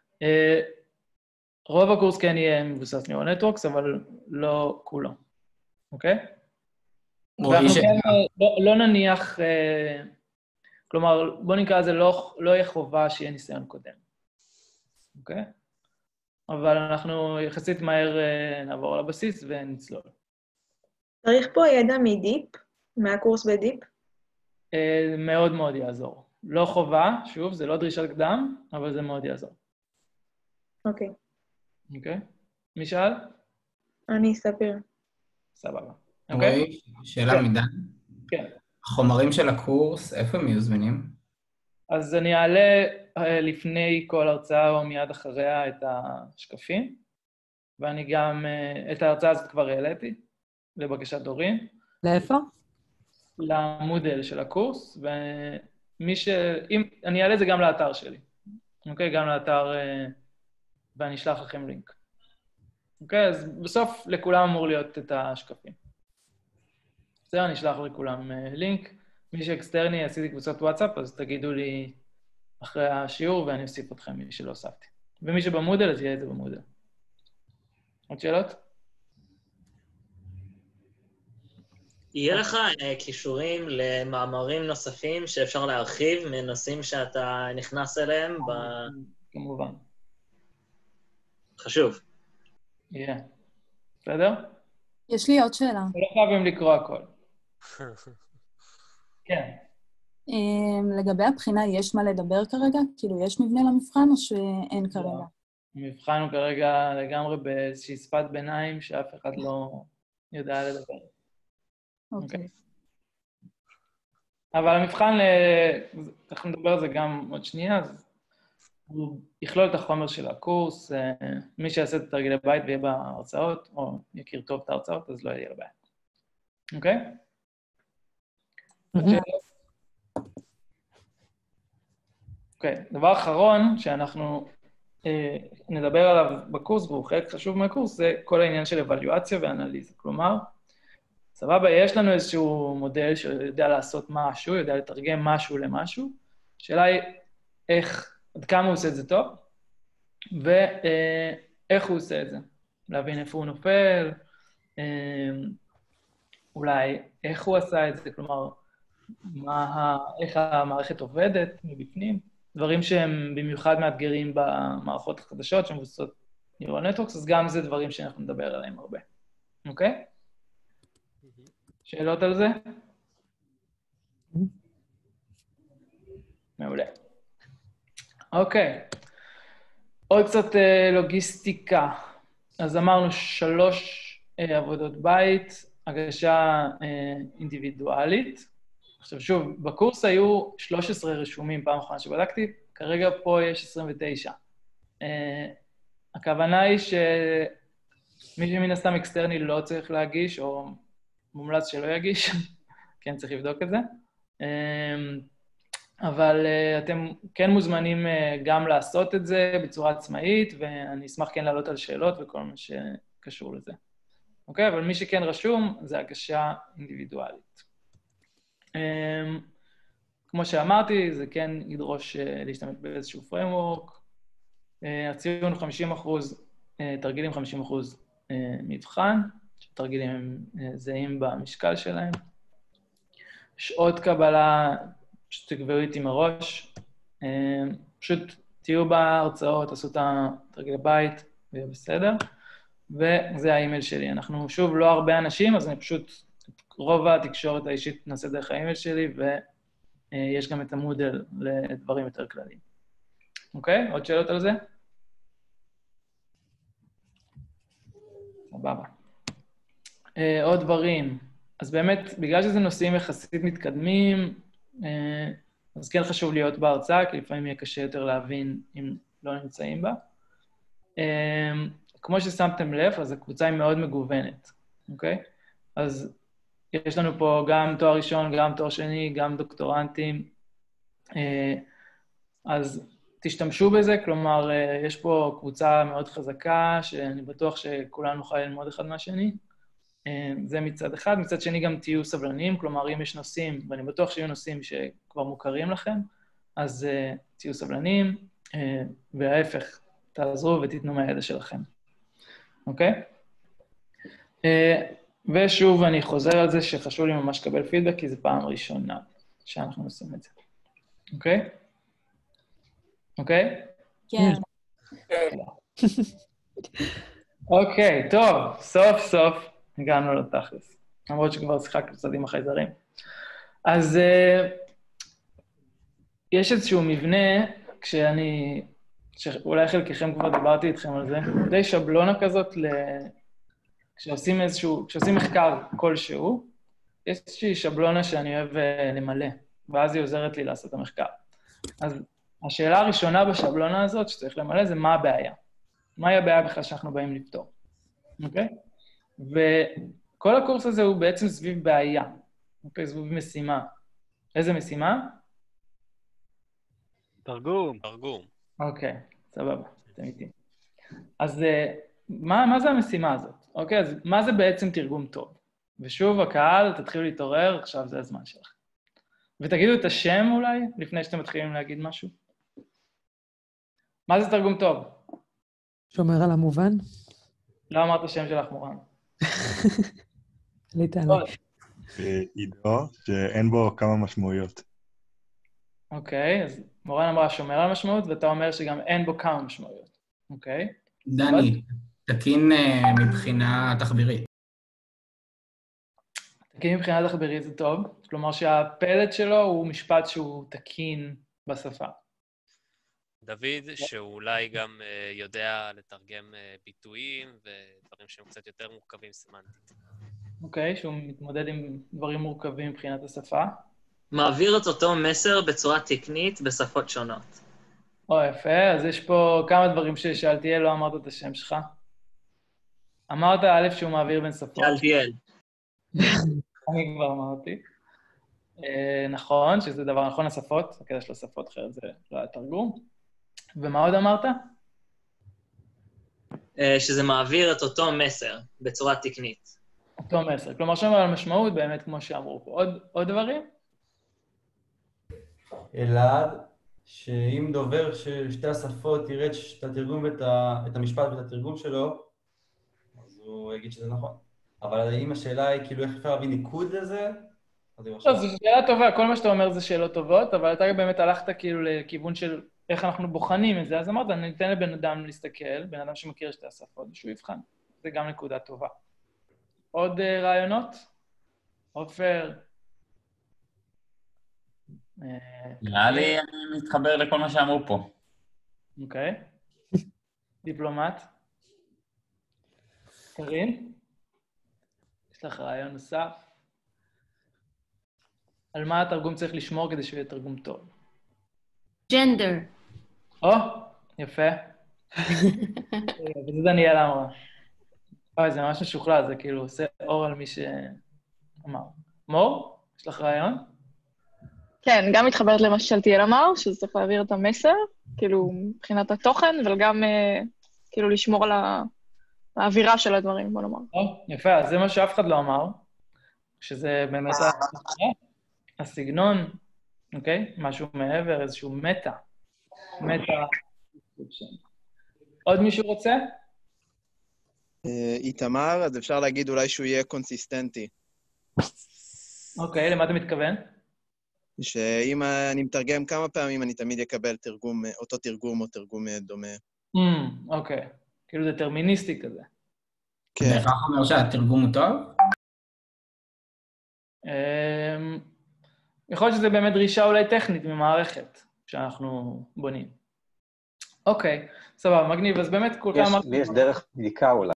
רוב הקורס כן יהיה מבוסס Neural Networks, אבל לא כולו. אוקיי? ואנחנו לא נניח, כלומר, בוא נקרא לזה, לא יהיה חובה שיהיה ניסיון קודם. אוקיי? אבל אנחנו יחסית מהר נעבור על הבסיס ונצלול. צריך פה ידע מדיפ, מהקורס בדיפ? מאוד מאוד יעזור. לא חובה, שוב, זה לא דרישת קדם, אבל זה מאוד יעזור. אוקיי. אוקיי? מי שאל? אני אספר. סבבה. אוקיי? שאלה מדן. כן. החומרים של הקורס, איפה הם יהיו זמינים? אז אני אעלה לפני כל הרצאה או מיד אחריה את השקפים, ואני גם, את ההרצאה הזאת כבר העליתי, לבקשת דורין. לאיפה? למודל של הקורס, אני אעלה את זה גם לאתר שלי. אוקיי? גם לאתר, ואני אשלח לכם לינק. אוקיי? אז בסוף לכולם אמור להיות את השקפים. בסדר, אני אשלח לכולם לינק. מי שאקסטרני, עשיתי קבוצות וואטסאפ, אז תגידו לי אחרי השיעור, ואני אוסיף אתכם מי שלא הוספתי. ומי שבמודל, אז יהיה את זה במודל. עוד שאלות? יהיה לך קישורים למאמרים נוספים שאפשר להרחיב מנושאים שאתה נכנס אליהם? כמובן. חשוב. יהיה. בסדר? יש לי עוד שאלה. לא חייבים לקרוא הכל. כן. לגבי הבחינה, יש מה לדבר כרגע? כאילו, יש מבנה למבחן או שאין כרגע? המבחן הוא כרגע לגמרי באיזושהי שפת ביניים שאף אחד לא יודע לדבר. אוקיי. אבל המבחן, אנחנו נדבר על זה גם עוד שנייה, אז הוא יכלול את החומר של הקורס, מי שיעשה את תרגילי בית ויהיה בהרצאות, או יכיר טוב את ההרצאות, אז לא יהיה לבעיה. אוקיי? אוקיי, דבר אחרון שאנחנו נדבר עליו בקורס, והוא חלק חשוב מהקורס, זה כל העניין של אבלואציה ואנליזה. כלומר, סבבה, יש לנו איזשהו מודל שיודע לעשות משהו, יודע לתרגם משהו למשהו, השאלה היא עד כמה הוא עושה את זה טוב, ואיך הוא עושה את זה. להבין איפה הוא נופל, אולי איך הוא עשה את זה, כלומר, איך המערכת עובדת מבפנים, דברים שהם במיוחד מאתגרים במערכות החדשות, שמבוססות Neural Networks, אז גם זה דברים שאנחנו נדבר עליהם הרבה. אוקיי? שאלות על זה? מעולה. אוקיי. עוד קצת לוגיסטיקה. אז אמרנו 3 עבודות בית, הגשה אינדיבידואלית. עכשיו שוב, בקורס היו 13 רשומים פעם אחרונה שבדקתי, כרגע פה יש 29. הכוונה היא שמי שמן הסתם אקסטרני לא צריך להגיש, או מומלץ שלא יגיש, כן, צריך לבדוק את זה. אבל אתם כן מוזמנים גם לעשות את זה בצורה עצמאית, ואני אשמח כן לעלות על שאלות וכל מה שקשור לזה. אוקיי? אבל מי שכן רשום, זה הגשה אינדיבידואלית. כמו שאמרתי, זה כן ידרוש להשתמש באיזשהו framework. הציון 50%, תרגילים 50% מבחן, שתרגילים הם זהים במשקל שלהם. שעות קבלה, פשוט תקבעו איתי מראש. פשוט תהיו בהרצאות, תעשו את התרגיל הבית, ויהיה בסדר. וזה האימייל שלי. אנחנו שוב לא הרבה אנשים, אז אני פשוט, רוב התקשורת האישית נעשה דרך האימייל שלי, ויש גם את המודל לדברים יותר כלליים. אוקיי? עוד שאלות על זה? סבבה. עוד דברים. אז באמת, בגלל שזה נושאים יחסית מתקדמים, אז כן חשוב להיות בהרצאה, כי לפעמים יהיה קשה יותר להבין אם לא נמצאים בה. כמו ששמתם לב, אז הקבוצה היא מאוד מגוונת, אוקיי? אז יש לנו פה גם תואר ראשון, גם תואר שני, גם דוקטורנטים. אז תשתמשו בזה, כלומר, יש פה קבוצה מאוד חזקה, שאני בטוח שכולנו נוכל ללמוד אחד מהשני. זה מצד אחד. מצד שני גם תהיו סבלניים, כלומר, אם יש נושאים, ואני בטוח שיהיו נושאים שכבר מוכרים לכם, אז תהיו סבלניים, וההפך, תעזרו ותיתנו מהידע שלכם. אוקיי? ושוב, אני חוזר על זה שחשוב לי ממש לקבל פידבק, כי זו פעם ראשונה שאנחנו עושים את זה. אוקיי? אוקיי? כן. אוקיי, טוב, סוף סוף הגענו לתכלס. למרות שכבר שיחקנו קצת עם החייזרים. אז יש איזשהו מבנה, שאולי חלקכם כבר דיברתי איתכם על זה, די שבלונה כזאת כשעושים מחקר כלשהו, יש איזושהי שבלונה שאני אוהב למלא, ואז היא עוזרת לי לעשות את המחקר. אז השאלה הראשונה בשבלונה הזאת שצריך למלא זה מה הבעיה. מהי הבעיה בכלל שאנחנו באים לפתור, אוקיי? וכל הקורס הזה הוא בעצם סביב בעיה, אוקיי? סביב משימה. איזה משימה? תרגום. אוקיי, סבבה, אתם איתי. אז מה זה המשימה הזאת? אוקיי, אז מה זה בעצם תרגום טוב? ושוב, הקהל, תתחילו להתעורר, עכשיו זה הזמן שלכם. ותגידו את השם אולי, לפני שאתם מתחילים להגיד משהו. מה זה תרגום טוב? שומר על המובן. לא אמרת השם שלך, מורן. עידו, שאין בו כמה משמעויות. אוקיי, אז מורן אמרה שומר על משמעות, ואתה אומר שגם אין בו כמה משמעויות. אוקיי? דני, תקין מבחינה תחבירית. תקין מבחינה תחבירית זה טוב, כלומר שהפלט שלו הוא משפט שהוא תקין בשפה. דוד, שהוא אולי גם יודע לתרגם ביטויים ודברים שהם קצת יותר מורכבים סמנטית. אוקיי, שהוא מתמודד עם דברים מורכבים מבחינת השפה. מעביר את אותו מסר בצורה תקנית בשפות שונות. יפה, אז יש פה כמה דברים ששאלתיאל, לא אמרת את השם שלך. אמרת א' שהוא מעביר בין שפות. שאלתיאל. אני כבר אמרתי. נכון, שזה דבר נכון לשפות, הקטע של השפות, אחרת זה לא היה תרגום. ומה עוד אמרת? שזה מעביר את אותו מסר בצורה תקנית. אותו מסר. כלומר, שם על המשמעות, באמת, כמו שאמרו פה. עוד דברים? אלעד, שאם דובר של שתי השפות יראה את התרגום ואת המשפט ואת התרגום שלו, אז הוא יגיד שזה נכון. אבל אם השאלה היא כאילו איך אפשר להביא ניקוד לזה, אז הוא טוב, זו שאלה טובה, כל מה שאתה אומר זה שאלות טובות, אבל אתה באמת הלכת כאילו לכיוון של איך אנחנו בוחנים את זה, אז אמרת, אני אתן לבן אדם להסתכל, בן אדם שמכיר שתי השפות, שהוא יבחן. זה גם נקודה טובה. עוד רעיונות? עופר? נראה לי אני מתחבר לכל מה שאמרו פה. אוקיי. דיפלומט? קרין? יש לך רעיון נוסף? על מה התרגום צריך לשמור כדי שהוא יהיה תרגום טוב? ג'נדר. יפה. וזה דניאלה אמרה. אוי, זה ממש משוכלל, זה כאילו עושה אור על מי שאמר. מור, יש לך רעיון? כן, גם מתחברת למה ששלטיאל אמר, שזה צריך להעביר את המסר, כאילו מבחינת התוכן, אבל גם כאילו לשמור על האווירה של הדברים, בוא נאמר. יפה, אז זה מה שאף אחד לא אמר, שזה באמת הסגנון, אוקיי? משהו מעבר, איזשהו מטה. עוד מישהו רוצה? איתמר, אז אפשר להגיד אולי שהוא יהיה קונסיסטנטי. אוקיי, למה אתה מתכוון? שאם אני מתרגם כמה פעמים, אני תמיד אקבל תרגום, אותו תרגום או תרגום דומה. אוקיי. כאילו זה טרמיניסטי כזה. כן. בהכרח אומר שהתרגום הוא טוב? יכול להיות שזה באמת דרישה אולי טכנית ממערכת שאנחנו בונים. אוקיי, סבבה, מגניב, אז באמת כל כך אמרתי... לי יש דרך בדיקה אולי.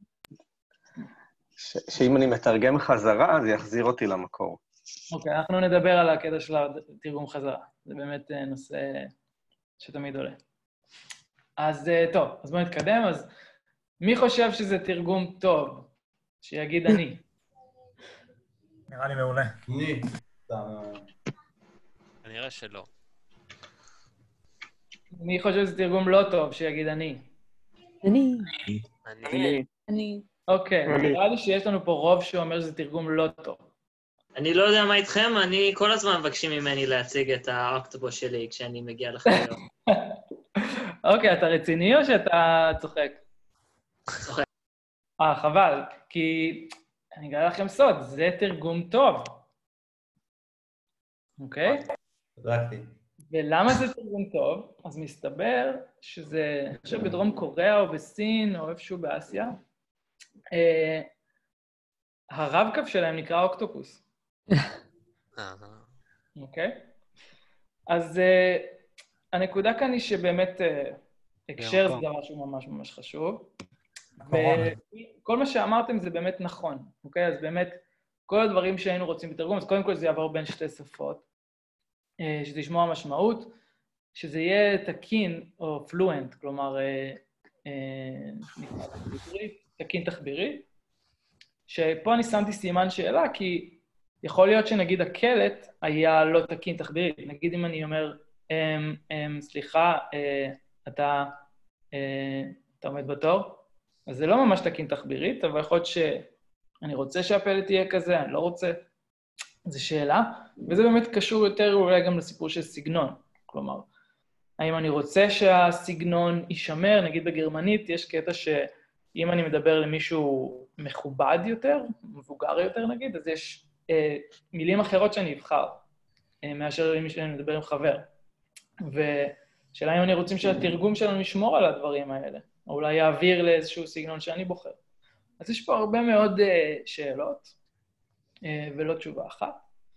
שאם אני מתרגם חזרה, זה יחזיר אותי למקור. אוקיי, אנחנו נדבר על הקטע של התרגום חזרה. זה באמת נושא שתמיד עולה. אז טוב, אז בואו נתקדם. אז מי חושב שזה תרגום טוב? שיגיד אני. נראה לי מעולה. אני. כנראה שלא. מי חושב שזה תרגום לא טוב? שיגיד אני. אני. אוקיי, נראה לי שיש לנו פה רוב שאומר שזה תרגום לא טוב. אני לא יודע מה איתכם, אני כל הזמן מבקשים ממני להציג את האוקטובוס שלי כשאני מגיע לחיות. אוקיי, אתה רציני או שאתה צוחק? צוחק. חבל, כי אני אגלה לכם סוד, זה תרגום טוב. אוקיי? צדקתי. ולמה זה תרגום טוב? אז מסתבר שזה, אני חושב בדרום קוריאה או בסין או איפשהו באסיה, הרב-קו שלהם נקרא אוקטופוס. אוקיי? אז הנקודה כאן היא שבאמת הקשר זה דבר שהוא ממש ממש חשוב. וכל מה שאמרתם זה באמת נכון, אוקיי? אז באמת כל הדברים שהיינו רוצים בתרגום, אז קודם כל זה יעבור בין שתי שפות, שזה ישמוע משמעות, שזה יהיה תקין או פלואנט, כלומר, תקין תחבירי, שפה אני שמתי סימן שאלה, כי יכול להיות שנגיד הקלט היה לא תקין תחבירי. נגיד אם אני אומר, סליחה, אתה עומד בתור, אז זה לא ממש תקין תחבירית, אבל יכול להיות שאני רוצה שהפלט יהיה כזה, אני לא רוצה. זו שאלה, וזה באמת קשור יותר אולי גם לסיפור של סגנון. כלומר, האם אני רוצה שהסגנון יישמר, נגיד בגרמנית יש קטע שאם אני מדבר למישהו מכובד יותר, מבוגר יותר נגיד, אז יש מילים אחרות שאני אבחר, מאשר אם אני מדבר עם חבר. ושאלה אם אני רוצים שהתרגום שלנו ישמור על הדברים האלה, או אולי יעביר לאיזשהו סגנון שאני בוחר. אז יש פה הרבה מאוד שאלות, ולא תשובה אחת.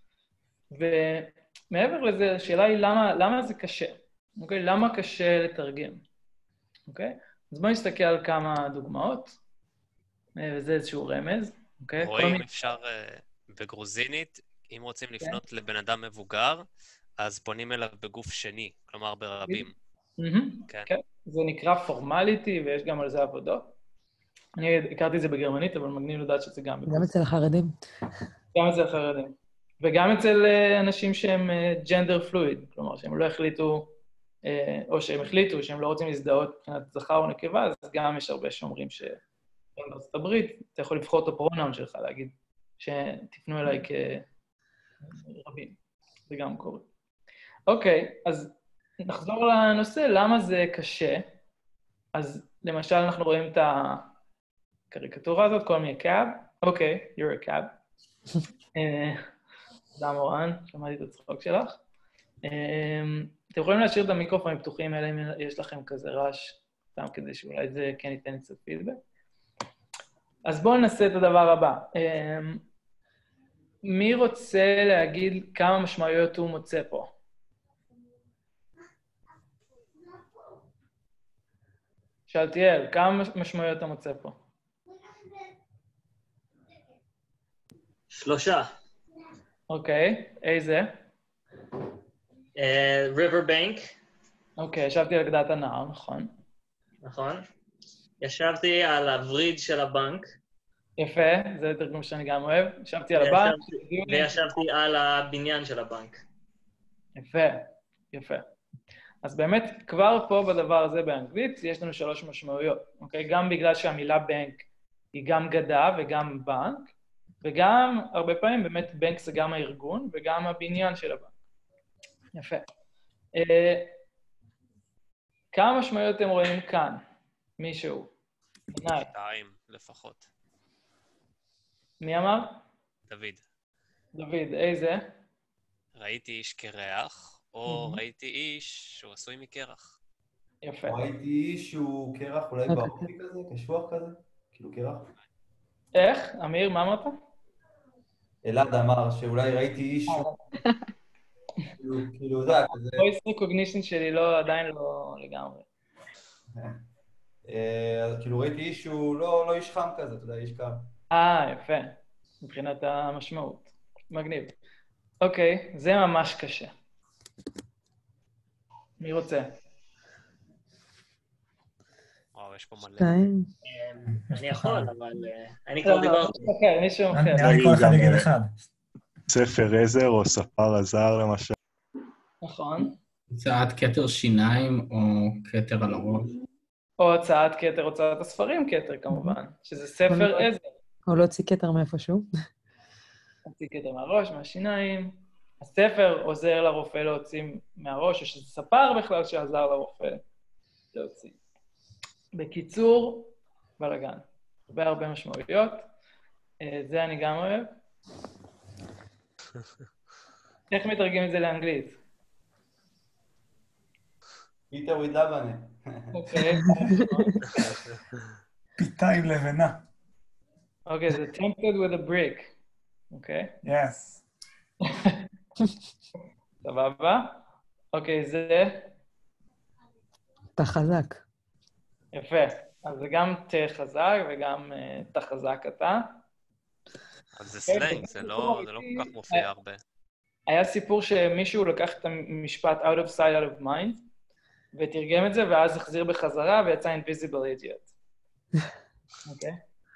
ומעבר לזה, השאלה היא למה זה קשה? אוקיי? למה קשה לתרגם? אוקיי? אז בואו נסתכל על כמה דוגמאות, וזה איזשהו רמז. אוקיי? רואים, אפשר בגרוזינית, אם רוצים לפנות לבן אדם מבוגר, אז פונים אליו בגוף שני, כלומר ברבים. כן, זה נקרא פורמליטי, ויש גם על זה עבודות. אני הכרתי את זה בגרמנית, אבל מגניב לדעת שזה גם... גם אצל החרדים. גם אצל החרדים. וגם אצל אנשים שהם ג'נדר פלואיד, כלומר שהם לא החליטו, או שהם החליטו שהם לא רוצים להזדהות מבחינת זכר או נקבה, אז גם יש הרבה שאומרים שבארצות הברית, אתה יכול לבחור את הפרונאון שלך, להגיד שתפנו אליי כרבים, זה גם קורה. אוקיי, אז נחזור לנושא, למה זה קשה? אז למשל אנחנו רואים את הקריקטורה הזאת, כל מיני קאב, אוקיי, you're a cab. תודה מורן, שמעתי את הצחוק שלך. אתם יכולים להשאיר את המיקרופונים פתוחים האלה אם יש לכם כזה רעש, סתם כדי שאולי זה כן ייתן קצת פידבק. אז בואו ננסה את הדבר הבא. מי רוצה להגיד כמה משמעויות הוא מוצא פה? שאלתיאל, כמה משמעויות אתה מוצא פה? 3. אוקיי, איזה? Riverbank. אוקיי, ישבתי על גדת הנהר, נכון. נכון. ישבתי על הווריד של הבנק. יפה, זה תרגום שאני גם אוהב. ישבתי על הבנק. וישבתי על הבניין של הבנק. יפה, יפה. אז באמת, כבר פה בדבר הזה באנגלית, יש לנו 3 משמעויות, אוקיי? גם בגלל שהמילה בנק היא גם גדה וגם בנק, וגם, הרבה פעמים, באמת, בנק זה גם הארגון וגם הבניין של הבנק. יפה. כמה משמעויות אתם רואים כאן? מישהו? 2 לפחות. מי אמר? דוד. דוד, איזה? ראיתי איש קרח, או ראיתי איש שהוא עשוי מקרח. יפה. ראיתי איש שהוא קרח, אולי באופי כזה, קשוח כזה, כאילו קרח. איך? אמיר, מה אמרת? אלעד אמר שאולי ראיתי איש שהוא... כאילו, זה כזה... voice recognition שלי עדיין לא לגמרי. אז כאילו ראיתי איש שהוא לא איש חם כזה, אתה יודע, איש קר. יפה. מבחינת המשמעות. מגניב. אוקיי, זה ממש קשה. מי רוצה? וואו, יש פה מלא. 2. אני יכול, אבל אני כבר דיברתי. אוקיי, מישהו אחר. נראה לי כל אחד יגיד 1. ספר עזר או ספר עזר, למשל. נכון. הוצאת כתר שיניים או כתר על הראש. או הוצאת כתר, הוצאת הספרים כתר כמובן, שזה ספר עזר. או להוציא כתר מאיפשהו. להוציא כתר מהראש, מהשיניים. הספר עוזר לרופא להוציא מהראש, או שזה ספר בכלל שעזר לרופא להוציא. בקיצור, בלגן. הרבה משמעויות. זה אני גם אוהב. איך מתרגמים את זה לאנגלית? פיטר with לבנה. אוקיי. פיתה עם לבנה. אוקיי, זה tempted with a brick. אוקיי? Yes. סבבה? אוקיי, זה... אתה חזק. יפה. אז זה גם תה חזק וגם תה חזק אתה. אז זה סלנג, זה לא כל כך מופיע הרבה. היה סיפור שמישהו לקח את המשפט out of sight, out of mind, ותרגם את זה, ואז החזיר בחזרה, ויצא invisible idiot. אוקיי?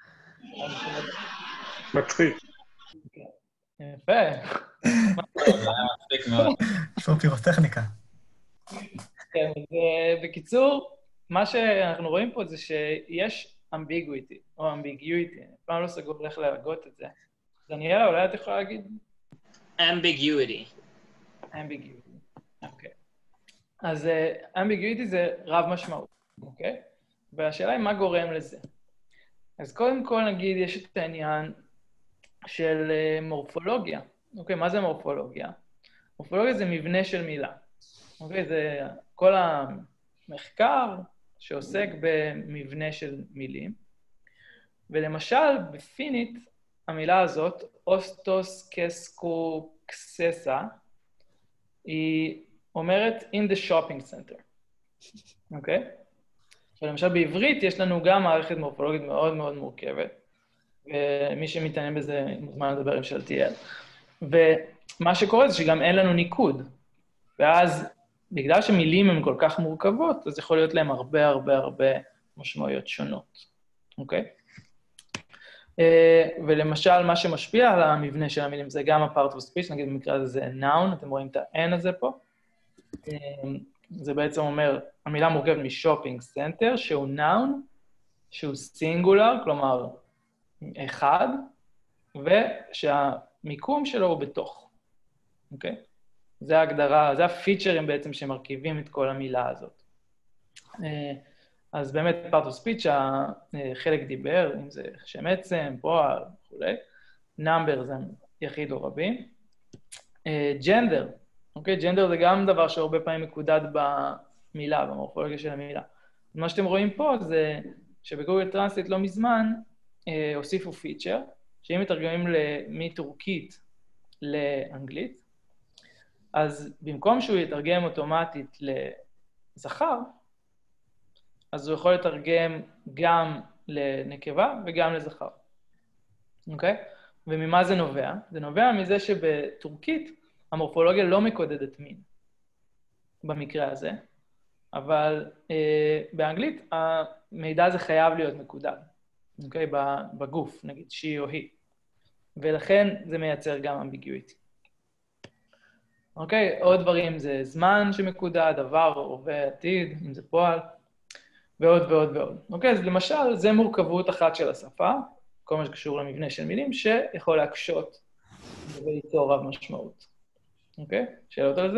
מצחיק. יפה. מצחיק מאוד. שוב פירוטכניקה. כן, בקיצור, מה שאנחנו רואים פה זה שיש ambiguity, או ambiguity, פעם לא סגור איך להגות את זה. דניאלה, אולי את יכולה להגיד? ambiguity. אוקיי. אז ambiguity זה רב משמעות, אוקיי? והשאלה היא מה גורם לזה. אז קודם כל נגיד יש את העניין של מורפולוגיה. אוקיי, מה זה מורפולוגיה? מורפולוגיה זה מבנה של מילה. אוקיי, זה כל המחקר שעוסק במבנה של מילים. ולמשל, בפינית, המילה הזאת, אוסטוס קסקו קססה, היא אומרת in the shopping center. אוקיי? ולמשל בעברית יש לנו גם מערכת מורפולוגית מאוד מאוד מורכבת, ומי שמתעניין בזה מוזמן לדבר עם שאלתיאל. ומה שקורה זה שגם אין לנו ניקוד, ואז בגלל שמילים הן כל כך מורכבות, אז יכול להיות להם הרבה משמעויות שונות, אוקיי? ולמשל, מה שמשפיע על המבנה של המילים זה גם ה-part of speech, נגיד במקרה הזה זה noun, אתם רואים את ה-n הזה פה. זה בעצם אומר, המילה מורכבת משופינג סנטר, שהוא noun, שהוא סינגולר, כלומר, אחד, ושהמיקום שלו הוא בתוך, אוקיי? זה ההגדרה, זה הפיצ'רים בעצם שמרכיבים את כל המילה הזאת. אז באמת, part of speech, החלק דיבר, אם זה שם עצם, פועל וכולי, number זה יחיד או רבים. gender, אוקיי? gender זה גם דבר שהרבה פעמים מקודד במילה, במורפולוגיה של המילה. מה שאתם רואים פה זה שבגוגל טרנסלייט לא מזמן הוסיפו פיצ'ר, שאם מתרגמים מטורקית לאנגלית, אז במקום שהוא יתרגם אוטומטית לזכר, אז הוא יכול לתרגם גם לנקבה וגם לזכר. אוקיי? וממה זה נובע? זה נובע מזה שבטורקית המורפולוגיה לא מקודדת מין, במקרה הזה, אבל באנגלית המידע הזה חייב להיות מקודד, אוקיי? בגוף, נגיד she או he. ולכן זה מייצר גם אמביגיויטי. אוקיי? עוד דברים זה זמן שמקודד, עבר, הווה, עתיד, אם זה פועל, ועוד ועוד ועוד. אוקיי? אז למשל, זה מורכבות אחת של השפה, כל מה שקשור למבנה של מילים, שיכול להקשות וליצור רב משמעות. אוקיי? שאלות על זה?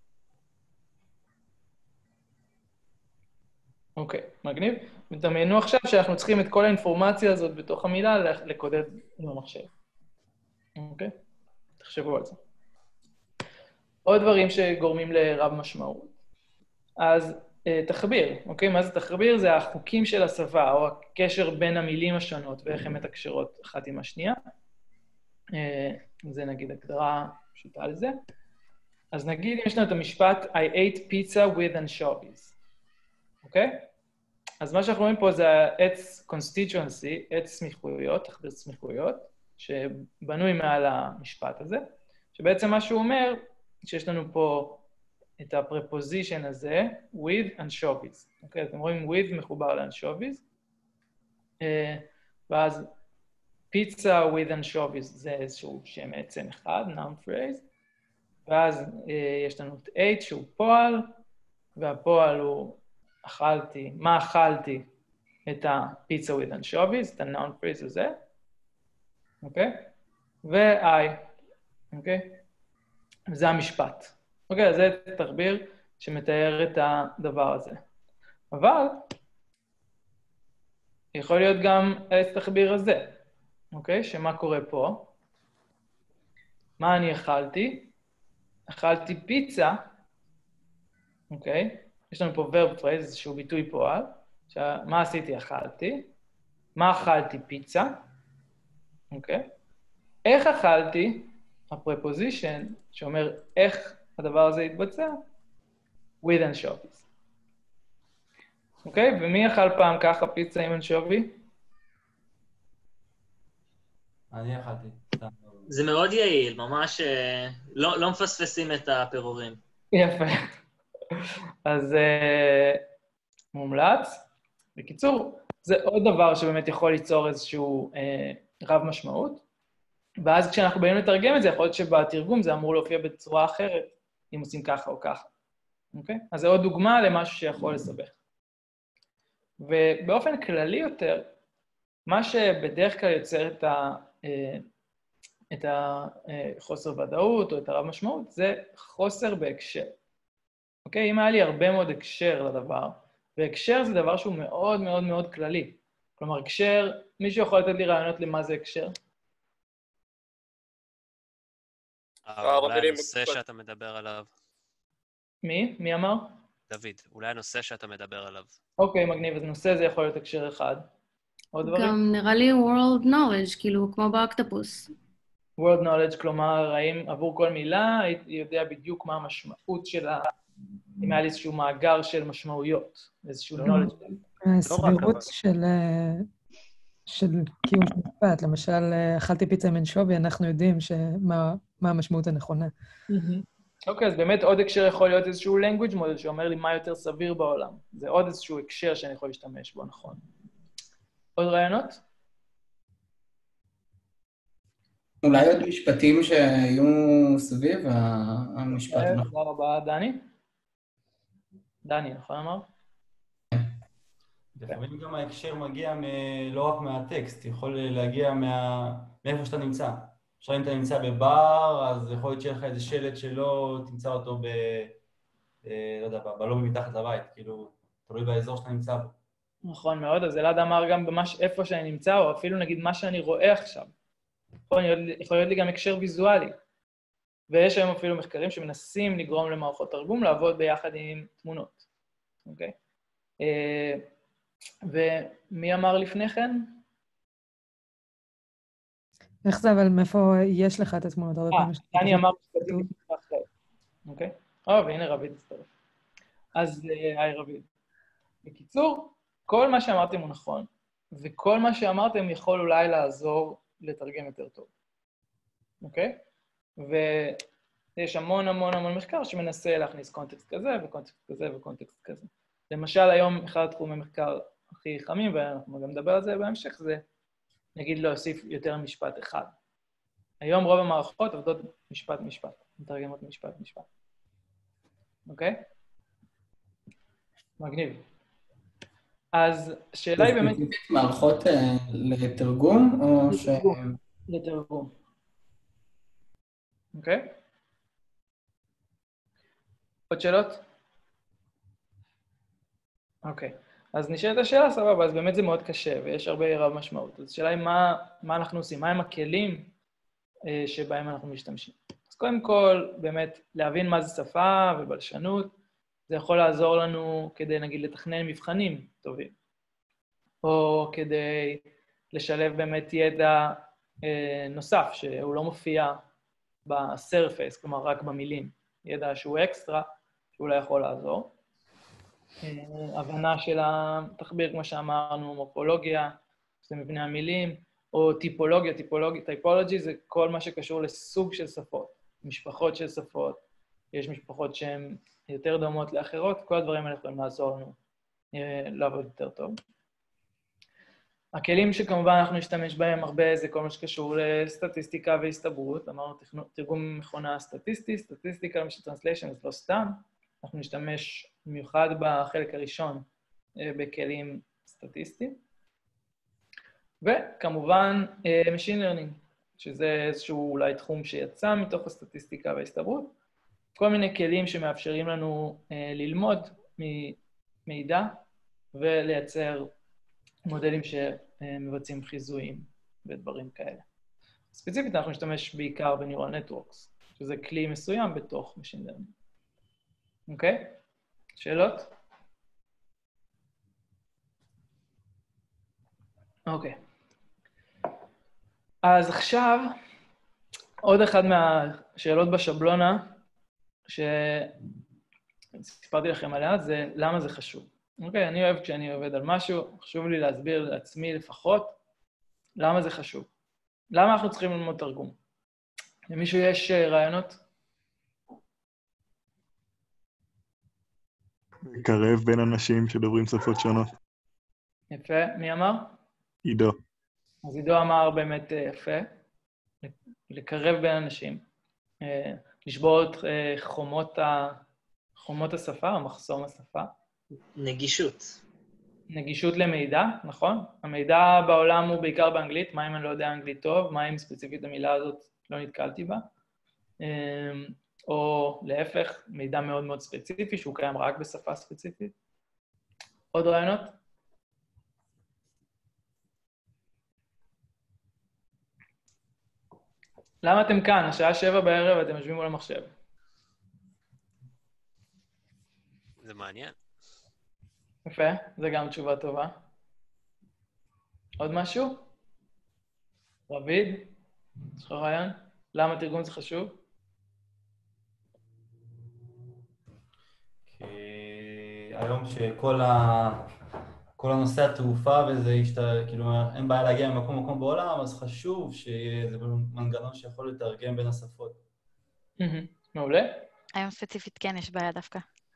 אוקיי, מגניב. ותדמיינו עכשיו שאנחנו צריכים את כל האינפורמציה הזאת בתוך המילה לקודד עם המחשב. אוקיי? תחשבו על זה. עוד דברים שגורמים לרב משמעות. אז תחביר, אוקיי? מה זה תחביר? זה החוקים של השפה, או הקשר בין המילים השונות, ואיך הן מתקשרות אחת עם השנייה. זה נגיד הגדרה פשוטה על זה. אז נגיד, יש לנו את המשפט, I ate pizza with anchovies. אוקיי? אז מה שאנחנו רואים פה זה העץ constituency, עץ סמיכויות, תחביר סמיכויות, שבנוי מעל המשפט הזה, שבעצם מה שהוא אומר, שיש לנו פה את הפרפוזישן הזה, with anchovies. אוקיי? אתם רואים with מחובר ל-anchovies, ואז pizza with anchovies זה איזשהו שם עצם אחד, noun phrase, ואז יש לנו את ate שהוא פועל, והפועל הוא אכלתי, מה אכלתי? את ה-pizza with anchovies, את ה-noun phrase הזה, אוקיי? ו-I, אוקיי? זה המשפט. אוקיי, אז זה תחביר שמתאר את הדבר הזה. אבל יכול להיות גם את התחביר הזה, אוקיי? שמה קורה פה? מה אני אכלתי? אכלתי פיצה, אוקיי? יש לנו פה verb phrase, איזשהו ביטוי פועל. מה עשיתי? אכלתי. מה אכלתי? פיצה. אוקיי? איך אכלתי? הפרפוזישן שאומר איך הדבר הזה יתבצע? with anchovies. אוקיי? ומי אכל פעם ככה פיצה עם אנשובי? אני אכלתי. זה מאוד יעיל, ממש לא מפספסים את הפירורים. יפה. אז מומלץ. בקיצור, זה עוד דבר שבאמת יכול ליצור איזשהו רב משמעות, ואז כשאנחנו באים לתרגם את זה, יכול להיות שבתרגום זה אמור להופיע בצורה אחרת, אם עושים ככה או ככה. אוקיי? אז זה עוד דוגמה למשהו שיכול לסבך. ובאופן כללי יותר, מה שבדרך כלל יוצר את החוסר ודאות או את הרב משמעות, זה חוסר בהקשר. אוקיי? אם היה לי הרבה מאוד הקשר לדבר, והקשר זה דבר שהוא מאוד מאוד מאוד כללי. כלומר, הקשר, מישהו יכול לתת לי רעיונות למה זה הקשר? אולי הנושא שאתה מדבר עליו. מי? מי אמר? דוד, אולי הנושא שאתה מדבר עליו. אוקיי, מגניב, אז נושא זה יכול להיות הקשר אחד. עוד דברים? גם נראה לי world knowledge, כאילו, כמו באקטופוס. world knowledge, כלומר, האם עבור כל מילה הייתי יודע בדיוק מה המשמעות שלה, אם היה לי איזשהו מאגר של משמעויות, איזשהו knowledge. הסבירות של קיום של משפט, למשל, אכלתי פיצה עם אנשובי, אנחנו יודעים מה המשמעות הנכונה. אוקיי, אז באמת עוד הקשר יכול להיות איזשהו language model שאומר לי מה יותר סביר בעולם. זה עוד איזשהו הקשר שאני יכול להשתמש בו, נכון. עוד רעיונות? אולי עוד משפטים שיהיו סביב המשפט. תודה רבה, דני. דני, נכון אמר? לפעמים גם ההקשר מגיע לא רק מהטקסט, יכול להגיע מאיפה שאתה נמצא. עכשיו אם אתה נמצא בבר, אז יכול להיות שיהיה לך איזה שלט שלא תמצא אותו לא יודע, בלובי מתחת לבית, כאילו, תלוי באזור שאתה נמצא בו. נכון מאוד, אז אלעד אמר גם איפה שאני נמצא, או אפילו נגיד מה שאני רואה עכשיו. יכול להיות לי גם הקשר ויזואלי. ויש היום אפילו מחקרים שמנסים לגרום למערכות תרגום לעבוד ביחד עם תמונות. אוקיי? ומי אמר לפני כן? איך זה, אבל מאיפה יש לך את התמונות? אני אמר משפטים מתקפה אחרת. אוקיי? והנה רביד הצטרף. אז היי רביד. בקיצור, כל מה שאמרתם הוא נכון, וכל מה שאמרתם יכול אולי לעזור לתרגם יותר טוב. אוקיי? ויש המון המון המון מחקר שמנסה להכניס קונטקסט כזה וקונטקסט כזה וקונטקסט כזה. למשל, היום אחד התחומי מחקר הכי חמים, ואנחנו גם נדבר על זה בהמשך, זה נגיד להוסיף יותר משפט אחד. היום רוב המערכות עובדות משפט, מתרגמות משפט. אוקיי? מגניב. אז שאלה היא באמת... מערכות לתרגום או ש... לתרגום. אוקיי? עוד שאלות? אוקיי. אז נשאלת השאלה, סבבה, אז באמת זה מאוד קשה, ויש הרבה רב משמעות. אז השאלה היא מה אנחנו עושים, מה הם הכלים שבהם אנחנו משתמשים. אז קודם כל, באמת, להבין מה זה שפה ובלשנות, זה יכול לעזור לנו כדי, נגיד, לתכנן מבחנים טובים, או כדי לשלב באמת ידע נוסף, שהוא לא מופיע בסרפייס, כלומר רק במילים, ידע שהוא אקסטרה, שאולי יכול לעזור. הבנה של התחביר, כמו שאמרנו, מורפולוגיה, זה מבנה המילים, או טיפולוגיה, טיפולוגי זה כל מה שקשור לסוג של שפות, משפחות של שפות, יש משפחות שהן יותר דומות לאחרות, כל הדברים האלה יכולים לעזור לנו לעבוד יותר טוב. הכלים שכמובן אנחנו נשתמש בהם הרבה זה כל מה שקשור לסטטיסטיקה והסתברות, אמרנו תרגום מכונה סטטיסטי, סטטיסטיקה למשל טרנסליישן, זה לא סתם, אנחנו נשתמש במיוחד בחלק הראשון בכלים סטטיסטיים. וכמובן Machine Learning, שזה איזשהו אולי תחום שיצא מתוך הסטטיסטיקה וההסתברות, כל מיני כלים שמאפשרים לנו ללמוד ממידע ולייצר מודלים שמבצעים חיזויים ודברים כאלה. ספציפית אנחנו נשתמש בעיקר ב-Neural Networks, שזה כלי מסוים בתוך Machine Learning. אוקיי? שאלות? אוקיי. אז עכשיו, עוד אחד מהשאלות בשבלונה, שסיפרתי לכם עליה, זה למה זה חשוב. אוקיי, אני אוהב כשאני עובד על משהו, חשוב לי להסביר לעצמי לפחות למה זה חשוב. למה אנחנו צריכים ללמוד תרגום? למישהו יש רעיונות? לקרב בין אנשים שדוברים שפות שונות. יפה, מי אמר? עידו. אז עידו אמר באמת יפה, לקרב בין אנשים, לשבור את חומות השפה, או מחסום השפה. נגישות. נגישות למידע, נכון? המידע בעולם הוא בעיקר באנגלית, מה אם אני לא יודע אנגלית טוב, מה אם ספציפית המילה הזאת לא נתקלתי בה, או להפך, מידע מאוד מאוד ספציפי, שהוא קיים רק בשפה ספציפית. עוד רעיונות? למה אתם כאן? השעה 7 בערב ואתם יושבים מול המחשב. זה מעניין. יפה, זה גם תשובה טובה. עוד משהו? רביד, יש לך רעיון? למה תרגום זה חשוב? כי היום שכל הנושא התעופה וזה, כאילו, אין בעיה להגיע ממקום בעולם, אז חשוב שיהיה איזה מנגנון שיכול לתרגם בין השפות. מעולה. היום ספציפית כן יש בעיה דווקא.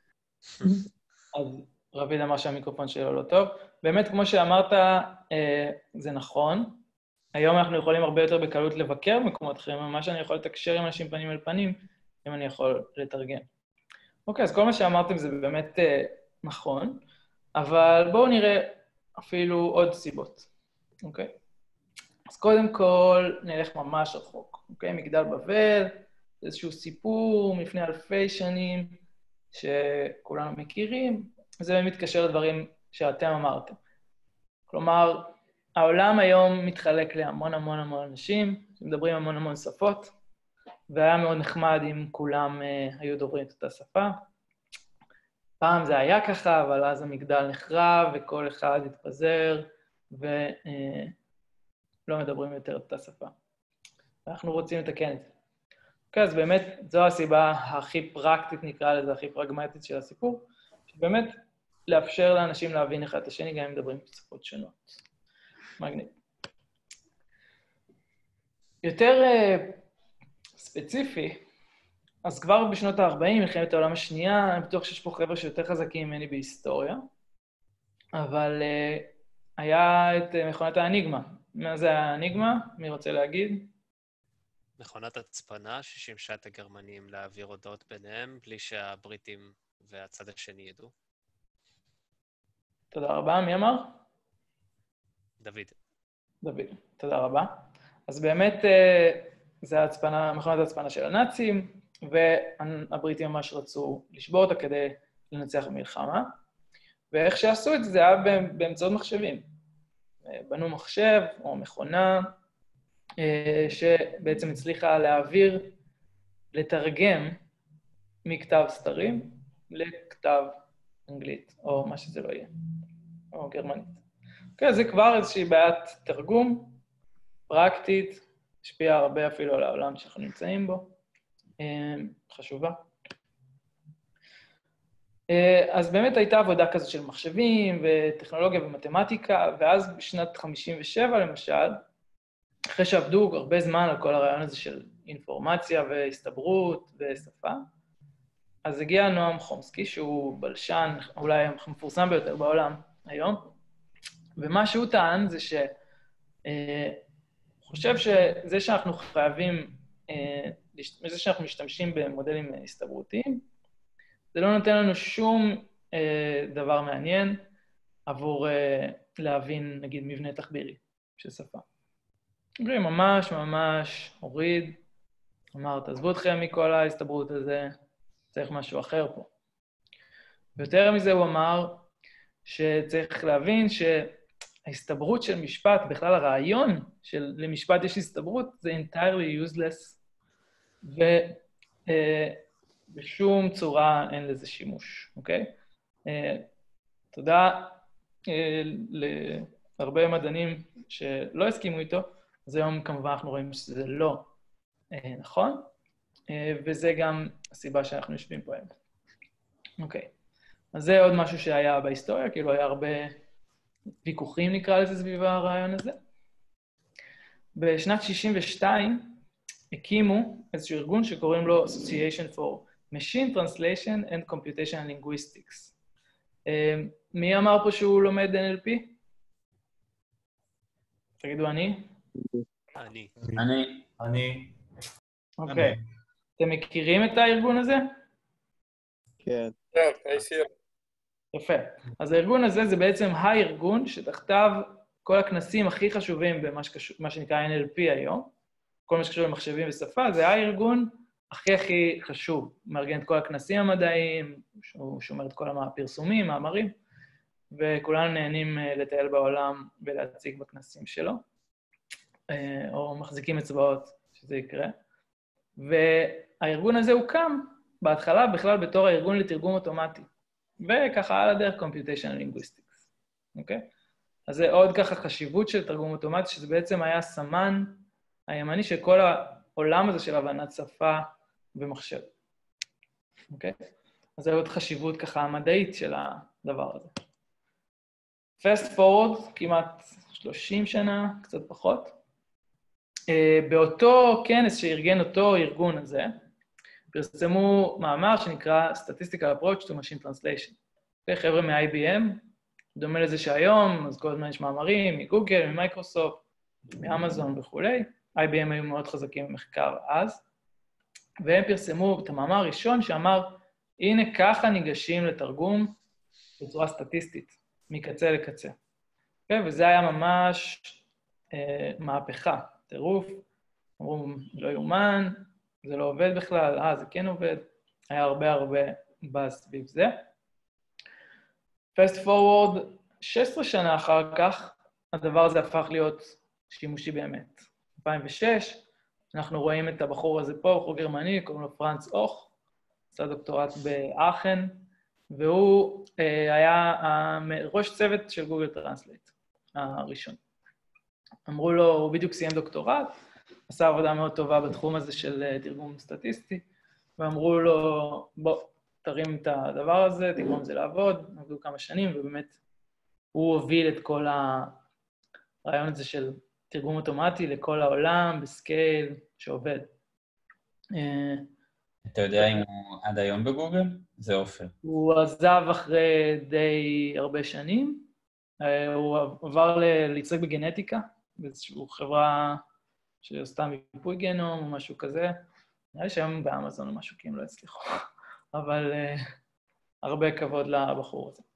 אז רביד אמר שהמיקרופון שלו לא טוב. באמת, כמו שאמרת, זה נכון. היום אנחנו יכולים הרבה יותר בקלות לבקר במקומות אחרים, ממש אני יכול לתקשר עם אנשים פנים אל פנים, אם אני יכול לתרגם. אוקיי, אז כל מה שאמרתם זה באמת נכון, אבל בואו נראה אפילו עוד סיבות, אוקיי? אז קודם כל נלך ממש רחוק, אוקיי? מגדל בבל, איזשהו סיפור מלפני אלפי שנים שכולנו מכירים, זה מתקשר לדברים שאתם אמרתם. כלומר, העולם היום מתחלק להמון המון המון אנשים, שמדברים המון המון שפות, והיה מאוד נחמד אם כולם היו דוברים את אותה שפה. פעם זה היה ככה, אבל אז המגדל נחרב, וכל אחד התפזר, ולא מדברים יותר את אותה שפה. ואנחנו רוצים לתקן את זה. אוקיי, אז באמת זו הסיבה הכי פרקטית, נקרא לזה, הכי פרגמטית של הסיפור, שבאמת לאפשר לאנשים להבין אחד את השני, גם אם מדברים בשפות שונות. מגניב. יותר ספציפי, אז כבר בשנות ה-40, מלחמת העולם השנייה, אני בטוח שיש פה חבר'ה שיותר חזקים ממני בהיסטוריה, אבל היה את מכונת האניגמה. מה זה האניגמה? מי רוצה להגיד? מכונת הצפנה ששימשה את הגרמנים להעביר הודעות ביניהם, בלי שהבריטים והצד השני ידעו. תודה רבה. מי אמר? דוד. דוד, תודה רבה. אז באמת זה מכונת ההצפנה של הנאצים, והבריטים ממש רצו לשבור אותה כדי לנצח במלחמה. ואיך שעשו את זה, זה היה באמצעות מחשבים. בנו מחשב או מכונה, שבעצם הצליחה לתרגם מכתב סתרים לכתב אנגלית, או מה שזה לא יהיה, או גרמנית. אוקיי, זה כבר איזושהי בעיית תרגום פרקטית, השפיעה הרבה אפילו על העולם שאנחנו נמצאים בו, חשובה. אז באמת הייתה עבודה כזו של מחשבים וטכנולוגיה ומתמטיקה, ואז בשנת 57 למשל, אחרי שעבדו הרבה זמן על כל הרעיון הזה של אינפורמציה והסתברות ושפה, אז הגיע נועם חומסקי, שהוא בלשן, אולי המפורסם ביותר בעולם היום, ומה שהוא טען זה חושב שזה שאנחנו חייבים, זה שאנחנו משתמשים במודלים הסתברותיים, זה לא נותן לנו שום דבר מעניין עבור להבין, נגיד, מבנה תחבירי של שפה. ממש ממש הוריד, אמר, תעזבו אתכם מכל ההסתברות הזה, צריך משהו אחר פה. ויותר מזה הוא אמר שצריך להבין שההסתברות של משפט, בכלל הרעיון שלמשפט יש הסתברות, זה entirely useless, ובשום צורה אין לזה שימוש, אוקיי? תודה להרבה מדענים שלא הסכימו איתו, אז היום כמובן אנחנו רואים שזה לא נכון, וזה גם הסיבה שאנחנו יושבים פה היום. אוקיי, אז זה עוד משהו שהיה בהיסטוריה, כאילו היה הרבה ויכוחים נקרא לזה סביב הרעיון הזה. בשנת 62 הקימו איזשהו ארגון שקוראים לו Association for Machine Translation and Computational Linguistics. מי אמר פה שהוא לומד NLP? תגידו אני. אני. אוקיי. אתם מכירים את הארגון הזה? כן. כן, ACL. יפה. אז הארגון הזה זה בעצם הארגון שתחתיו כל הכנסים הכי חשובים במה שנקרא NLP היום, כל מה שקשור למחשבים ושפה, זה הארגון הכי חשוב. מארגן את כל הכנסים המדעיים, הוא שומר את כל הפרסומים, מאמרים, וכולנו נהנים לטייל בעולם ולהציג בכנסים שלו, או מחזיקים אצבעות שזה יקרה. והארגון הזה הוקם בהתחלה בכלל בתור הארגון לתרגום אוטומטי, וככה על הדרך Computational Linguistics, אוקיי? אז זה עוד ככה חשיבות של תרגום אוטומטי, שזה בעצם היה סמן הימני של כל העולם הזה של הבנת שפה ומחשב, אוקיי? אז זה עוד חשיבות ככה המדעית של הדבר הזה. Fast forward, כמעט 30 שנה, קצת פחות. באותו כנס שארגן אותו ארגון הזה, פרסמו מאמר שנקרא Statistical Approach to Machine Translation. חבר'ה מ-IBM, דומה לזה שהיום, אז כל הזמן יש מאמרים מגוגל, ממייקרוסופט, מאמזון וכולי. IBM היו מאוד חזקים במחקר אז, והם פרסמו את המאמר הראשון שאמר, הנה ככה ניגשים לתרגום בצורה סטטיסטית, מקצה לקצה. וזה היה ממש מהפכה, טירוף. אמרו, לא יאומן, זה לא עובד בכלל, זה כן עובד. היה הרבה באז סביב זה. Fast forward, 16 שנה אחר כך, הדבר הזה הפך להיות שימושי באמת. 2006, אנחנו רואים את הבחור הזה פה, בחור גרמני, קוראים לו פרנץ אוך, עשה דוקטורט באחן, והוא היה ראש צוות של גוגל טרנסלייט הראשון. אמרו לו, הוא בדיוק סיים דוקטורט, עשה עבודה מאוד טובה בתחום הזה של תרגום סטטיסטי, ואמרו לו, בוא, תרים את הדבר הזה, תגרום את זה לעבוד, עבדו כמה שנים, ובאמת הוא הוביל את כל הרעיון הזה של תרגום אוטומטי לכל העולם, בסקייל, שעובד. אתה יודע אם הוא עד היום בגוגל? זה אופן. הוא עזב אחרי די הרבה שנים, הוא עבר להתעסק בגנטיקה, באיזושהי חברה שעשתה מיפוי גנום או משהו כזה, נראה לי שהיום באמזון או משהו, כי הם לא הצליחו, אבל הרבה כבוד לבחור הזה.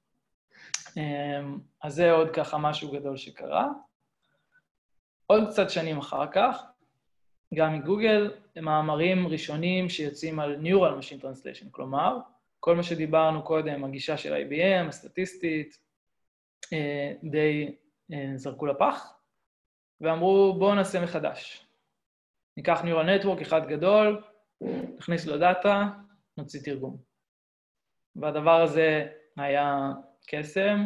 אז זה עוד ככה משהו גדול שקרה. עוד קצת שנים אחר כך, גם מגוגל, מאמרים ראשונים שיוצאים על Neural Machine Translation, כלומר, כל מה שדיברנו קודם, הגישה של IBM, הסטטיסטית, די זרקו לפח, ואמרו, בואו נעשה מחדש. ניקח Neural Network אחד גדול, נכניס לו דאטה, נוציא תרגום. והדבר הזה היה קסם,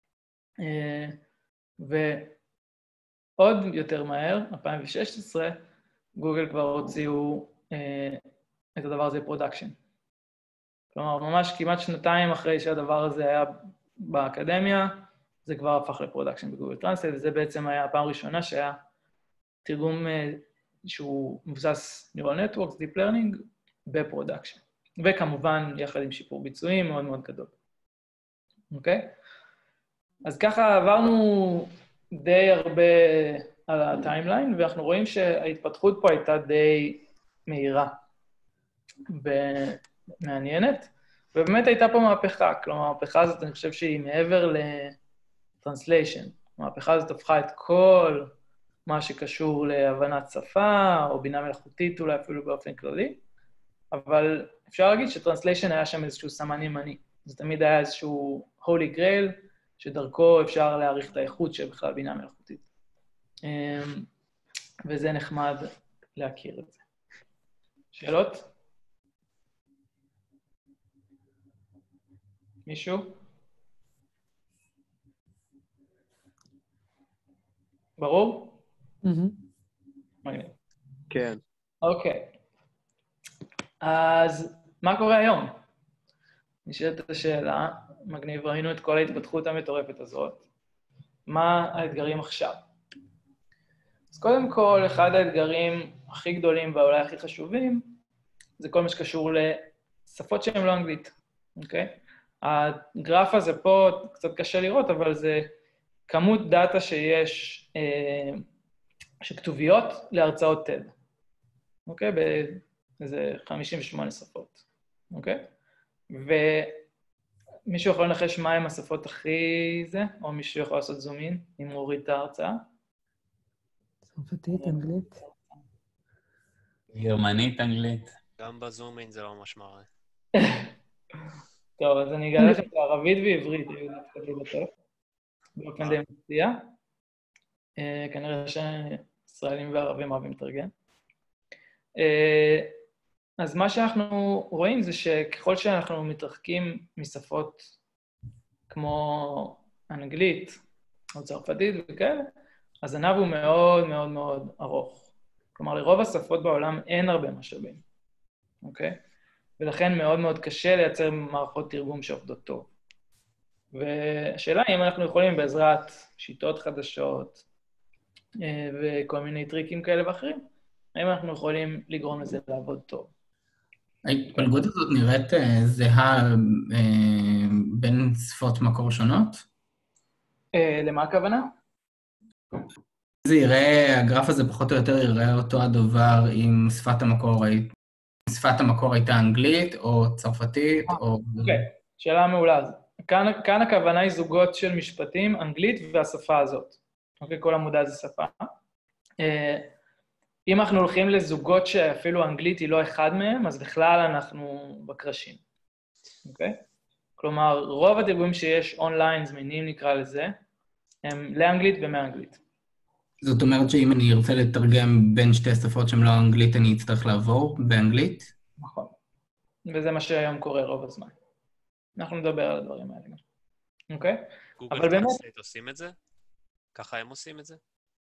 ועוד יותר מהר, 2016, גוגל כבר הוציאו את הדבר הזה פרודקשן. כלומר, ממש כמעט שנתיים אחרי שהדבר הזה היה באקדמיה, זה כבר הפך לפרודקשן בגוגל טרנסלייט, וזה בעצם היה הפעם הראשונה שהיה תרגום שהוא מבוסס Neural Networks, Deep Learning, בפרודקשן. וכמובן, יחד עם שיפור ביצועים מאוד מאוד גדול. אוקיי? אז ככה עברנו די הרבה על הטיימליין, ואנחנו רואים שההתפתחות פה הייתה די מהירה ומעניינת, ובאמת הייתה פה מהפכה. כלומר, המהפכה הזאת, אני חושב שהיא מעבר לטרנסליישן. המהפכה הזאת הפכה את כל מה שקשור להבנת שפה, או בינה מלאכותית אולי אפילו באופן כללי, אבל אפשר להגיד שטרנסליישן היה שם איזשהו סמן ימני. זה תמיד היה איזשהו holy grail, שדרכו אפשר להעריך את האיכות של בכלל בינה מלאכותית. וזה נחמד להכיר את זה. שאלות? מישהו? ברור? כן. אוקיי. אז מה קורה היום? נשאלת את השאלה, מגניב, ראינו את כל ההתפתחות המטורפת הזאת. מה האתגרים עכשיו? אז קודם כל, אחד האתגרים הכי גדולים ואולי הכי חשובים, זה כל מה שקשור לשפות שהן לא אנגלית, אוקיי? הגרף הזה פה קצת קשה לראות, אבל זה כמות דאטה שיש, שכתוביות להרצאות TED, אוקיי? באיזה 58 שפות, אוקיי? ומישהו יכול לנחש מהם השפות הכי זה, או מישהו יכול לעשות זום אין, אם הוא הוריד את ההרצאה? צרפתית, אנגלית. גרמנית, אנגלית. גם בזום אין זה לא ממש מראה. טוב, אז אני אגלה לכם את הערבית ועברית, היו דווקא לי בטוח. באופן די מפתיע. כנראה שישראלים וערבים אוהבים לתרגם. אז מה שאנחנו רואים זה שככל שאנחנו מתרחקים משפות כמו אנגלית או צרפתית וכאלה, אז הזנב הוא מאוד מאוד מאוד ארוך. כלומר, לרוב השפות בעולם אין הרבה משאבים, אוקיי? ולכן מאוד מאוד קשה לייצר מערכות תרגום שעובדות טוב. והשאלה היא אם אנחנו יכולים בעזרת שיטות חדשות וכל מיני טריקים כאלה ואחרים, האם אנחנו יכולים לגרום לזה לעבוד טוב. ההתפלגות הזאת נראית זהה בין שפות מקור שונות? למה הכוונה? זה יראה, הגרף הזה פחות או יותר יראה אותו הדבר אם שפת המקור הייתה אנגלית או צרפתית או... אוקיי, שאלה מעולה. כאן הכוונה היא זוגות של משפטים, אנגלית והשפה הזאת. אוקיי, כל עמודה זה שפה. אם אנחנו הולכים לזוגות שאפילו אנגלית היא לא אחד מהם, אז בכלל אנחנו בקרשים. אוקיי? כלומר, רוב התרגומים שיש אונליין זמינים, נקרא לזה, הם לאנגלית ומאנגלית. זאת אומרת שאם אני ארצה לתרגם בין שתי שפות שהן לא אנגלית, אני אצטרך לעבור באנגלית? נכון. וזה מה שהיום קורה רוב הזמן. אנחנו נדבר על הדברים האלה גם. אוקיי? גוגל טרנסלייט עושים את זה? ככה הם עושים את זה?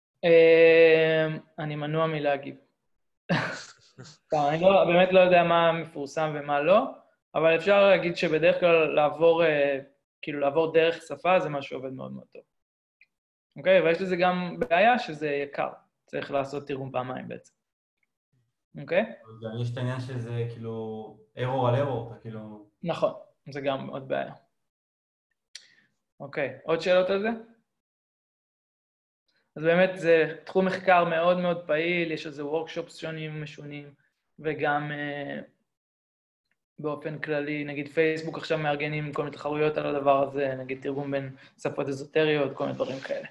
אני מנוע מלהגיב. אני באמת לא יודע מה מפורסם ומה לא, אבל אפשר להגיד שבדרך כלל לעבור דרך שפה זה משהו שעובד מאוד מאוד טוב. אוקיי? ויש לזה גם בעיה שזה יקר. צריך לעשות תרגום פעמיים בעצם. אוקיי? יש את העניין שזה כאילו אירור על אירור, כאילו... נכון, זה גם עוד בעיה. אוקיי, עוד שאלות על זה? אז באמת זה תחום מחקר מאוד מאוד פעיל, יש איזה וורקשופס שונים ומשונים, וגם באופן כללי, נגיד פייסבוק עכשיו מארגנים כל מיני תחרויות על הדבר הזה, נגיד תרגום בין שפות אזוטריות, כל מיני דברים כאלה.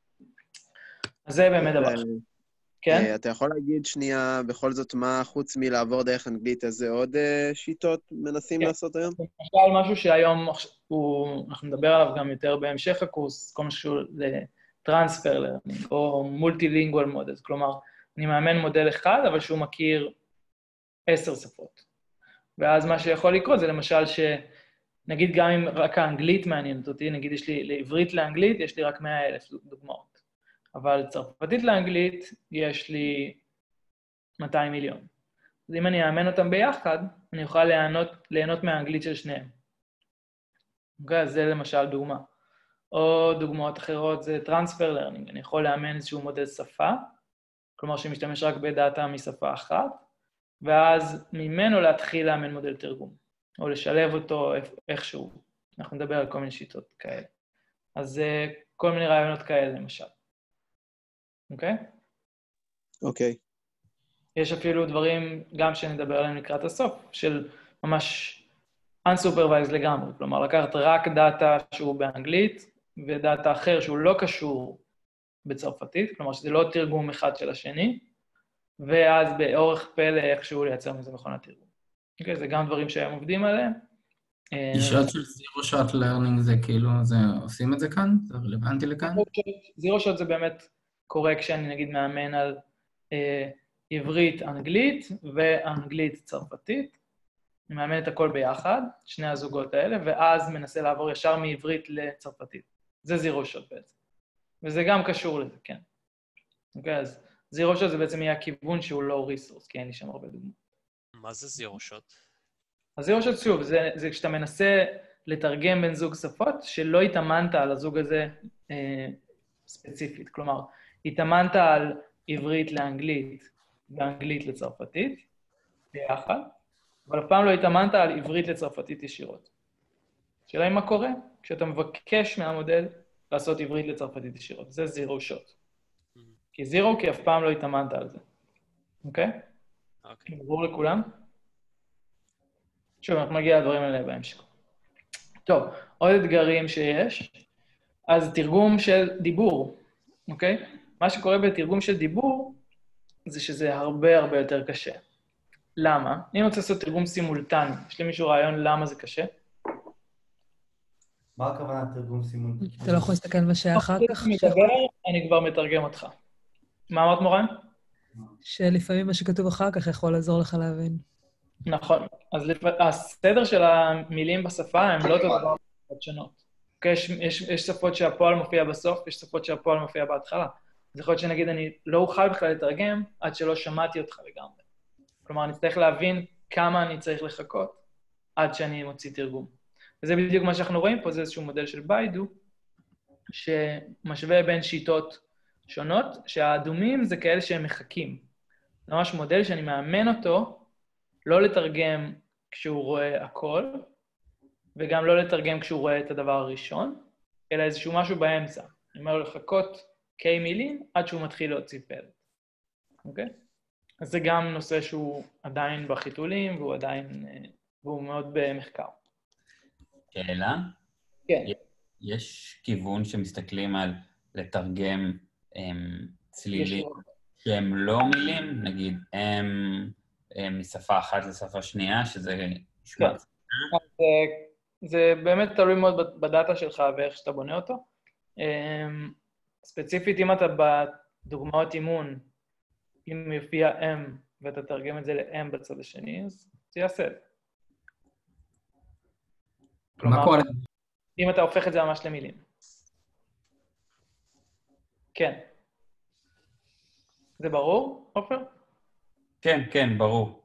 אז זה באמת דבר. כן? אתה יכול להגיד שנייה, בכל זאת, מה חוץ מלעבור דרך אנגלית, איזה עוד שיטות מנסים לעשות היום? למשל, משהו שהיום אנחנו נדבר עליו גם יותר בהמשך הקורס, כל משהו לטרנספר לרנינג, או מולטילינגואל מודל, כלומר, אני מאמן מודל אחד, אבל שהוא מכיר 10 שפות. ואז מה שיכול לקרות זה למשל נגיד גם אם רק האנגלית מעניינת אותי, נגיד יש לי לעברית לאנגלית, יש לי רק 100,000 דוגמאות. אבל צרפתית לאנגלית יש לי 200 מיליון. אז אם אני אאמן אותם ביחד, אני אוכל ליהנות מהאנגלית של שניהם. אוקיי, אז זה למשל דוגמה. או דוגמאות אחרות זה טרנספר לרנינג. אני יכול לאמן איזשהו מודל שפה, כלומר שמשתמש רק בדאטה משפה אחת, ואז ממנו להתחיל לאמן מודל תרגום, או לשלב אותו איכשהו. אנחנו נדבר על כל מיני שיטות כאלה. אז כל מיני רעיונות כאלה למשל. אוקיי? אוקיי. יש אפילו דברים, גם שנדבר עליהם לקראת הסוף, של ממש unsupervised לגמרי, כלומר לקחת רק דאטה שהוא באנגלית, ודאטה אחר שהוא לא קשור בצרפתית, כלומר שזה לא תרגום אחד של השני, ואז באורך פלא איכשהו לייצר מזה מכונת תרגום. אוקיי? זה גם דברים שהם עובדים עליהם. גישות של zero shot learning זה כאילו, עושים את זה כאן? זה רלוונטי לכאן? zero shot זה באמת קורה כשאני נגיד מאמן על עברית אנגלית ואנגלית צרפתית. אני מאמן את הכל ביחד, שני הזוגות האלה, ואז מנסה לעבור ישר מעברית לצרפתית. זה zero shot בעצם. וזה גם קשור לזה, כן. אוקיי, אז zero shot זה בעצם יהיה הכיוון שהוא לא resource, כי אין לי שם הרבה דוגמאות. מה זה zero shot? אז zero shot שוב, זה כשאתה מנסה לתרגם בין זוג שפות, שלא התאמנת על הזוג הזה ספציפית. כלומר, התאמנת על עברית לאנגלית ואנגלית לצרפתית, ביחד, אבל אף פעם לא התאמנת על עברית לצרפתית ישירות. שאלה היא מה קורה? כשאתה מבקש מהמודל לעשות עברית לצרפתית ישירות. זה zero shot. כי zero, כי אף פעם לא התאמנת על זה. אוקיי? אוקיי. ברור לכולם? שוב, אנחנו נגיע לדברים האלה בהמשך. טוב, עוד אתגרים שיש. אז תרגום של דיבור, אוקיי? מה שקורה בתרגום של דיבור, זה שזה הרבה הרבה יותר קשה. למה? אם אני רוצה לעשות תרגום סימולטני, יש לי מישהו רעיון למה זה קשה? מה הכוונה תרגום סימולטני? אתה לא יכול להסתכל בשעה אחר כך? אני כבר מתרגם אותך. מה אמרת מורן? שלפעמים מה שכתוב אחר כך יכול לעזור לך להבין. נכון. אז הסדר של המילים בשפה הם לא אותו דבר שונות. יש שפות שהפועל מופיע בסוף, יש שפות שהפועל מופיע בהתחלה. אז יכול להיות שנגיד אני לא אוכל בכלל לתרגם עד שלא שמעתי אותך לגמרי. כלומר, אני צריך להבין כמה אני צריך לחכות עד שאני מוציא תרגום. וזה בדיוק מה שאנחנו רואים פה, זה איזשהו מודל של ביידו, שמשווה בין שיטות שונות, שהאדומים זה כאלה שהם מחכים. זה ממש מודל שאני מאמן אותו, לא לתרגם כשהוא רואה הכל, וגם לא לתרגם כשהוא רואה את הדבר הראשון, אלא איזשהו משהו באמצע. אני אומר לחכות K מילים עד שהוא מתחיל להוציא פלט, אוקיי? אז זה גם נושא שהוא עדיין בחיתולים, והוא מאוד במחקר. שאלה? כן. יש כיוון שמסתכלים על לתרגם צלילים שהם לא מילים, נגיד משפה אחת לשפה שנייה, שזה נשמע... זה באמת תלוי מאוד בדאטה שלך ואיך שאתה בונה אותו. ספציפית, אם אתה בדוגמאות אימון, אם יופיע M ואתה תרגם את זה ל-M בצד השני, אז זה יעשה את זה. כלומר, אם אתה הופך את זה ממש למילים. כן. זה ברור, עופר? כן, כן, ברור.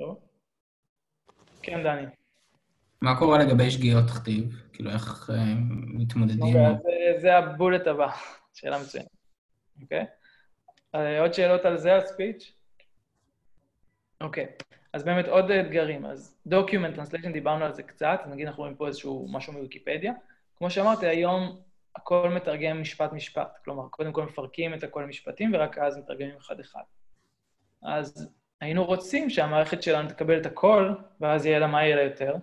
כן, דני. מה קורה לגבי שגיאות כתיב? כאילו, איך מתמודדים? זה הבולט הבא, שאלה מצוינת. אוקיי? עוד שאלות על זה, על ספיץ'? אוקיי. אז באמת עוד אתגרים. אז document translation, דיברנו על זה קצת, נגיד אנחנו רואים פה איזשהו משהו מוויקיפדיה. כמו שאמרתי, היום הכל מתרגם משפט-משפט. כלומר, קודם כל מפרקים את הכל משפטים, ורק אז מתרגמים אחד-אחד. אז היינו רוצים שהמערכת שלנו תקבל את הכל, ואז יהיה לה מה יהיה לה יותר.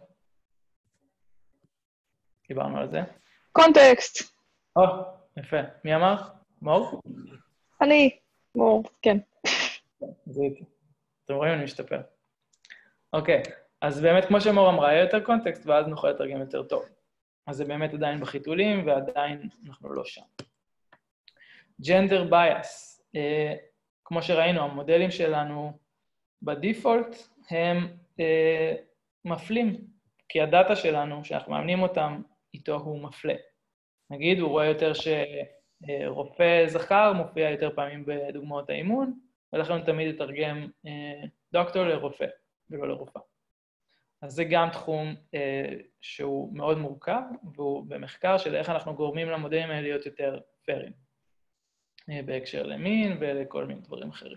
דיברנו על זה. קונטקסט. יפה. מי אמר? מור? אני. מור, כן. זה איתי. אתם רואים, אני משתפר. אוקיי, אז באמת כמו שמור אמרה, יהיה יותר קונטקסט, ואז נוכל לתרגם יותר טוב. אז זה באמת עדיין בחיתולים, ועדיין אנחנו לא שם. Gender bias. כמו שראינו, המודלים שלנו בדיפולט הם מפלים, כי הדאטה שלנו, שאנחנו מאמנים אותם, איתו הוא מפלה. נגיד, הוא רואה יותר שרופא זכר מופיע יותר פעמים בדוגמאות האימון, ולכן הוא תמיד יתרגם דוקטור לרופא, ולא לרופאה. אז זה גם תחום שהוא מאוד מורכב, והוא במחקר של איך אנחנו גורמים למודלים האלה להיות יותר פיירים, בהקשר למין ולכל מיני דברים אחרים.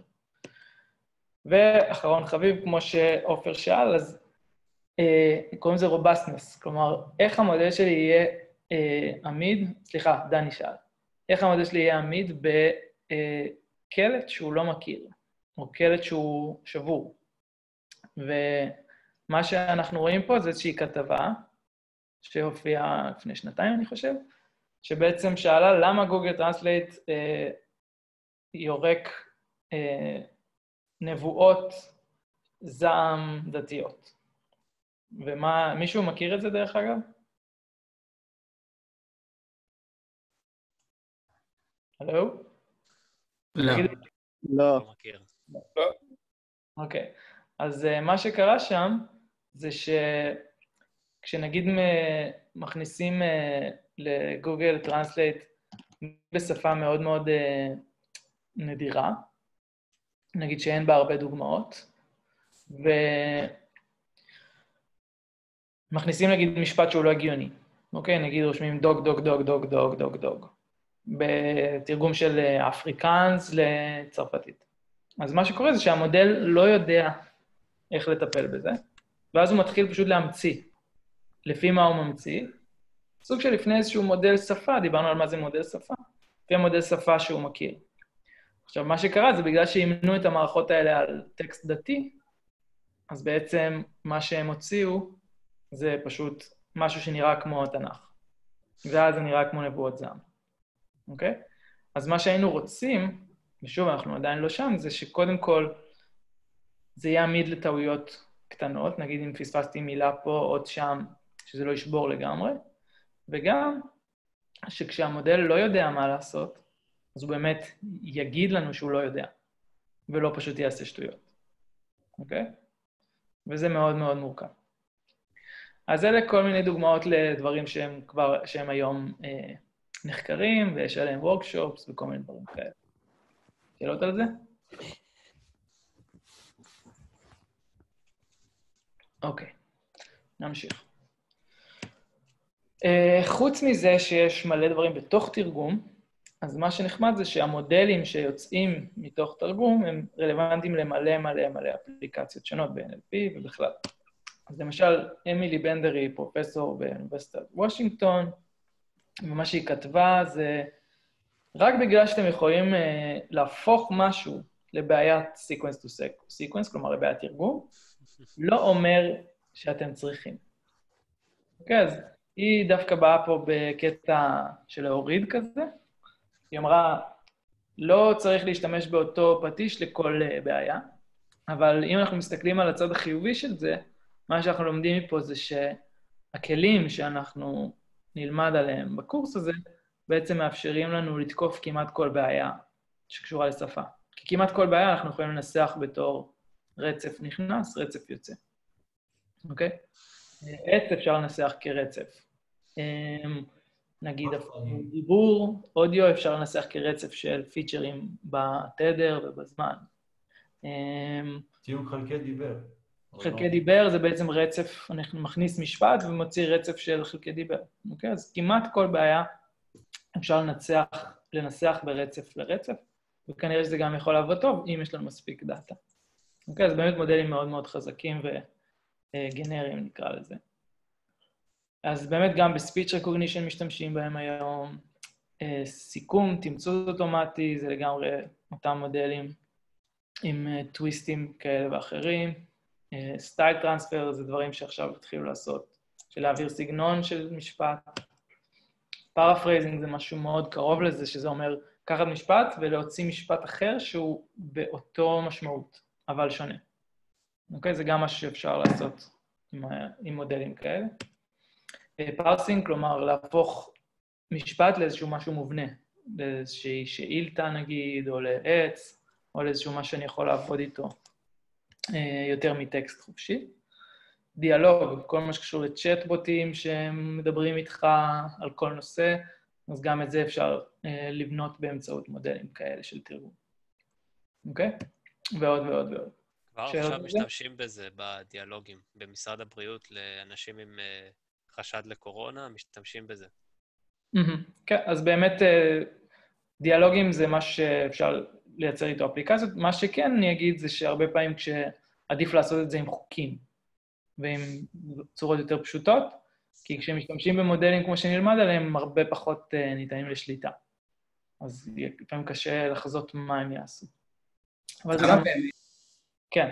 ואחרון חביב, כמו שעופר שאל, אז קוראים לזה robustness, כלומר, איך המודל שלי יהיה עמיד, סליחה, דני שאל, איך המודל שלי יהיה עמיד בקלט שהוא לא מכיר, או קלט שהוא שבור. ומה שאנחנו רואים פה זה איזושהי כתבה, שהופיעה לפני שנתיים, אני חושב, שבעצם שאלה למה גוגל טרנסלייט יורק נבואות זעם דתיות. ומה, מישהו מכיר את זה דרך אגב? הלו? לא. לא. אוקיי. אז מה שקרה שם זה שכשנגיד מכניסים לגוגל טרנסלייט בשפה מאוד מאוד נדירה, נגיד שאין בה הרבה דוגמאות, ומכניסים נגיד משפט שהוא לא הגיוני, אוקיי? נגיד רושמים דוג, דוג, דוג, דוג, דוג, דוג, דוג, בתרגום של אפריקאנס לצרפתית. אז מה שקורה זה שהמודל לא יודע איך לטפל בזה, ואז הוא מתחיל פשוט להמציא. לפי מה הוא ממציא? סוג של לפני איזשהו מודל שפה, דיברנו על מה זה מודל שפה, לפי המודל שפה שהוא מכיר. עכשיו, מה שקרה זה בגלל שאימנו את המערכות האלה על טקסט דתי, אז בעצם מה שהם הוציאו זה פשוט משהו שנראה כמו התנ"ך. ואז זה נראה כמו נבואות זעם. אוקיי? אז מה שהיינו רוצים, ושוב, אנחנו עדיין לא שם, זה שקודם כל זה יעמיד לטעויות קטנות, נגיד אם פספסתי מילה פה, עוד שם, שזה לא ישבור לגמרי, וגם שכשהמודל לא יודע מה לעשות, אז הוא באמת יגיד לנו שהוא לא יודע, ולא פשוט יעשה שטויות. אוקיי? וזה מאוד מאוד מורכב. אז אלה כל מיני דוגמאות לדברים שהם היום נחקרים, ויש עליהם וורקשופס וכל מיני דברים כאלה. שאלות על זה? אוקיי, נמשיך. חוץ מזה שיש מלא דברים בתוך תרגום, אז מה שנחמד זה שהמודלים שיוצאים מתוך תרגום הם רלוונטיים למלא מלא מלא אפליקציות שונות ב-NLP ובכלל. אז למשל, אמילי בנדר היא פרופסור באוניברסיטת וושינגטון, ומה שהיא כתבה זה רק בגלל שאתם יכולים להפוך משהו לבעיית sequence to sequence, כלומר לבעיית תרגום, לא אומר שאתם צריכים. אוקיי, אז היא דווקא באה פה בקטע של להוריד כזה. היא אמרה, לא צריך להשתמש באותו פטיש לכל בעיה, אבל אם אנחנו מסתכלים על הצד החיובי של זה, מה שאנחנו לומדים מפה זה שהכלים שאנחנו נלמד עליהם בקורס הזה, בעצם מאפשרים לנו לתקוף כמעט כל בעיה שקשורה לשפה. כי כמעט כל בעיה אנחנו יכולים לנסח בתור רצף נכנס, רצף יוצא. אוקיי? עץ אפשר לנסח כרצף. נגיד דיבור, אודיו אפשר לנסח כרצף של פיצ'רים בתדר ובזמן. תיוג חלקי דיבר. חלקי דיבר זה בעצם רצף, אנחנו מכניס משפט ומוציא רצף של חלקי דיבר. אוקיי? אז כמעט כל בעיה אפשר לנסח ברצף לרצף, וכנראה שזה גם יכול לעבוד טוב אם יש לנו מספיק דאטה. אוקיי? אז באמת מודלים מאוד מאוד חזקים וגנריים נקרא לזה. אז באמת גם בספיץ' רקוגנישן משתמשים בהם היום, סיכום, תמצות אוטומטי, זה לגמרי אותם מודלים עם טוויסטים כאלה ואחרים, סטייל טרנספר זה דברים שעכשיו התחילו לעשות, של להעביר סגנון של משפט, פרפרייזינג זה משהו מאוד קרוב לזה, שזה אומר לקחת משפט ולהוציא משפט אחר שהוא באותו משמעות, אבל שונה. אוקיי? זה גם משהו שאפשר לעשות עם מודלים כאלה. פרסינג, כלומר להפוך משפט לאיזשהו משהו מובנה, לאיזושהי שאילתה נגיד, או לעץ, או לאיזשהו מה שאני יכול לעבוד איתו יותר מטקסט חופשי. דיאלוג, כל מה שקשור לצ'אטבוטים שמדברים איתך על כל נושא, אז גם את זה אפשר לבנות באמצעות מודלים כאלה של תרגום. אוקיי? ועוד ועוד ועוד. כבר עכשיו משתמשים בזה בדיאלוגים. במשרד הבריאות לאנשים עם חשד לקורונה, משתמשים בזה. כן, אז באמת דיאלוגים זה מה שאפשר לייצר איתו אפליקציות. מה שכן אני אגיד זה שהרבה פעמים כשעדיף לעשות את זה עם חוקים ועם צורות יותר פשוטות, כי כשמשתמשים במודלים כמו שנלמד עליהם, הם הרבה פחות ניתנים לשליטה. אז לפעמים קשה לחזות מה הם יעשו. כמה באמת? כן.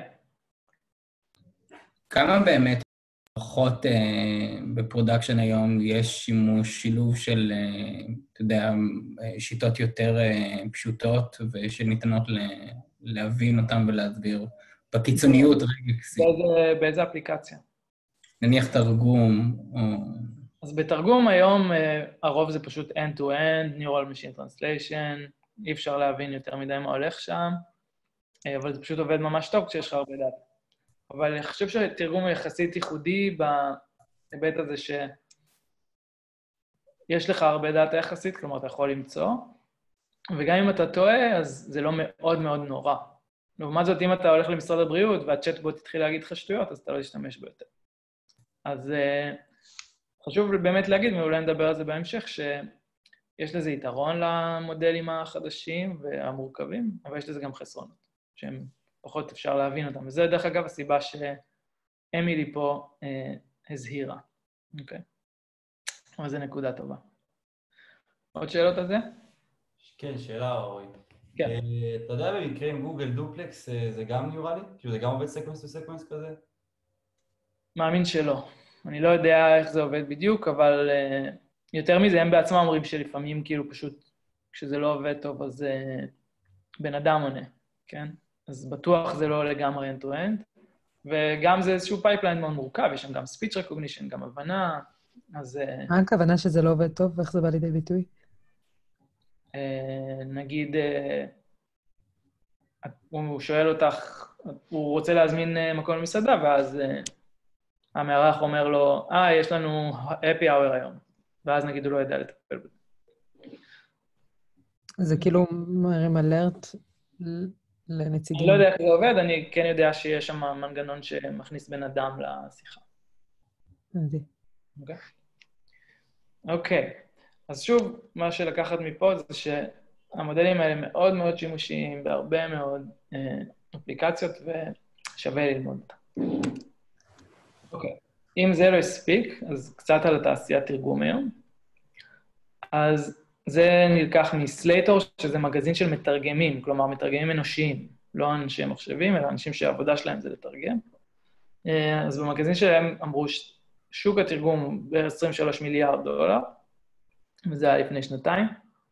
כמה באמת פחות בפרודקשן היום יש שילוב של, אתה יודע, שיטות יותר פשוטות ושניתנות להבין אותן ולהסביר בקיצוניות רגע. באיזה אפליקציה? נניח תרגום או... אז בתרגום היום הרוב זה פשוט end-to-end, Neural Machine Translation, אי אפשר להבין יותר מדי מה הולך שם, אבל זה פשוט עובד ממש טוב כשיש לך הרבה דאטה. אבל אני חושב שתרגום הוא יחסית ייחודי בהיבט הזה שיש לך הרבה דאטה יחסית, כלומר אתה יכול למצוא, וגם אם אתה טועה, אז זה לא מאוד מאוד נורא. לעומת זאת, אם אתה הולך למשרד הבריאות והצ'אטבוט התחיל להגיד לך שטויות, אז אתה לא תשתמש בו יותר. אז חשוב באמת להגיד, ואולי נדבר על זה בהמשך, שיש לזה יתרון למודלים החדשים והמורכבים, אבל יש לזה גם חסרונות, שהם פחות אפשר להבין אותם. וזה דרך אגב הסיבה שאמילי פה הזהירה. אוקיי? אבל זו נקודה טובה. עוד שאלות על זה? כן, שאלה אורי. כן. אתה יודע במקרה עם גוגל דופלקס זה גם ניורלי? כאילו זה גם עובד סקוונס טו סקוונס כזה? מאמין שלא. אני לא יודע איך זה עובד בדיוק, אבל יותר מזה הם בעצמם אומרים שלפעמים כאילו פשוט כשזה לא עובד טוב אז בן אדם עונה, כן? אז בטוח זה לא לגמרי end-to-end, וגם זה איזשהו פייפליין מאוד מורכב, יש שם גם speech recognition, גם הבנה, אז... מה הכוונה שזה לא עובד טוב? ואיך זה בא לידי ביטוי? נגיד, הוא שואל אותך, הוא רוצה להזמין מקום למסעדה, ואז המארח אומר לו, יש לנו happy hour היום, ואז נגיד הוא לא ידע לטפל בזה. זה כאילו מרים אלרט לנציגים. אני לא יודע איך זה עובד, אני כן יודע שיש שם מנגנון שמכניס בן אדם לשיחה. אוקיי. אז שוב, מה שלקחת מפה זה שהמודלים האלה מאוד מאוד שימושיים בהרבה מאוד אפליקציות ושווה ללמוד אותה. אוקיי. אם זה לא הספיק, אז קצת על התעשיית תרגום היום. אז זה נלקח מסלייטור, שזה מגזין של מתרגמים, כלומר מתרגמים אנושיים, לא אנשי מחשבים, אלא אנשים שהעבודה שלהם זה לתרגם. אז במגזין שלהם אמרו שוק התרגום ב-$23 מיליארד, וזה היה לפני שנתיים,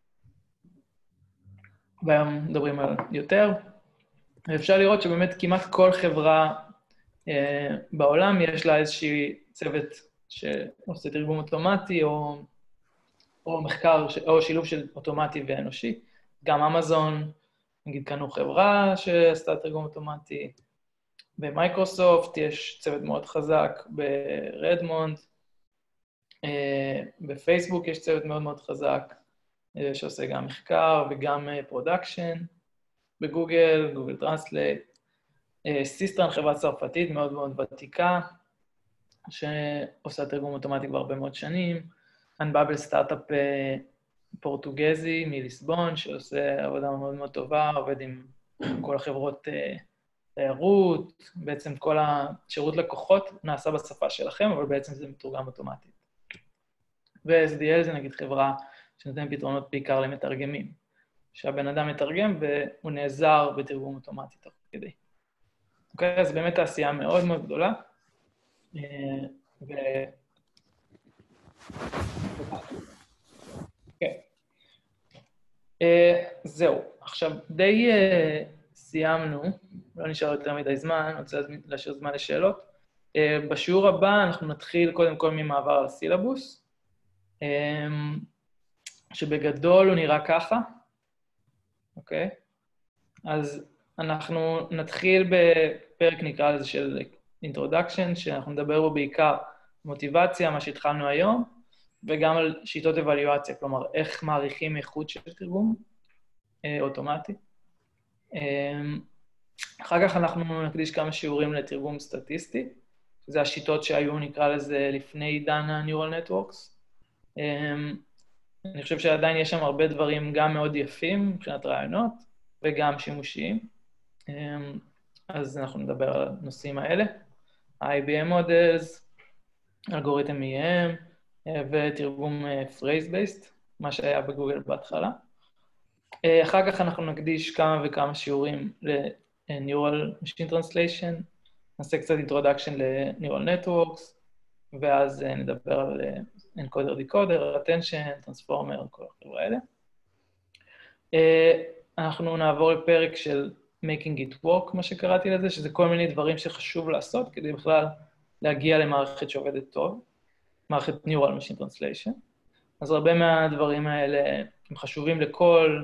והיום מדברים על יותר. ואפשר לראות שבאמת כמעט כל חברה בעולם יש לה איזושהי צוות שעושה תרגום אוטומטי, או מחקר, או שילוב של אוטומטי ואנושי. גם אמזון, נגיד, קנו חברה שעשתה תרגום אוטומטי. במייקרוסופט יש צוות מאוד חזק, ברדמונד, בפייסבוק יש צוות מאוד מאוד חזק, שעושה גם מחקר וגם פרודקשן. בגוגל, גוגל טרנסלייט. סיסטרן, חברה צרפתית מאוד מאוד ותיקה, שעושה תרגום אוטומטי כבר הרבה מאוד שנים. אנבאבל סטארט-אפ פורטוגזי מליסבון, שעושה עבודה מאוד מאוד טובה, עובד עם כל החברות תיירות, בעצם כל השירות לקוחות נעשה בשפה שלכם, אבל בעצם זה מתורגם אוטומטית. ו-SDL זה נגיד חברה שנותן פתרונות בעיקר למתרגמים, שהבן אדם מתרגם והוא נעזר בתרגום אוטומטי תוך כדי. אוקיי, אז באמת תעשייה מאוד מאוד גדולה. זהו, עכשיו די סיימנו, לא נשאר יותר מדי זמן, אני רוצה להשאיר זמן לשאלות. בשיעור הבא אנחנו נתחיל קודם כל ממעבר על הסילבוס, שבגדול הוא נראה ככה, אוקיי? אז אנחנו נתחיל בפרק נקרא לזה של introduction, שאנחנו נדבר בו בעיקר מוטיבציה, מה שהתחלנו היום, וגם על שיטות אבליואציה, כלומר, איך מעריכים איכות של תרגום אוטומטי. אחר כך אנחנו נקדיש כמה שיעורים לתרגום סטטיסטי, שזה השיטות שהיו, נקרא לזה, לפני עידן ה-Neural Networks. אני חושב שעדיין יש שם הרבה דברים גם מאוד יפים מבחינת רעיונות, וגם שימושיים. אז אנחנו נדבר על הנושאים האלה. IBM Models, אלגוריתם EM, ותרגום phrase-based, מה שהיה בגוגל בהתחלה. אחר כך אנחנו נקדיש כמה וכמה שיעורים ל-Neural Machine Translation, נעשה קצת introduction ל-Neural Networks, ואז נדבר על encoder, decoder, attention, transformer, כל החברה האלה. אנחנו נעבור לפרק של making it work, מה שקראתי לזה, שזה כל מיני דברים שחשוב לעשות, כדי בכלל להגיע למערכת שעובדת טוב, מערכת Neural Machine Translation. אז הרבה מהדברים האלה הם חשובים לכל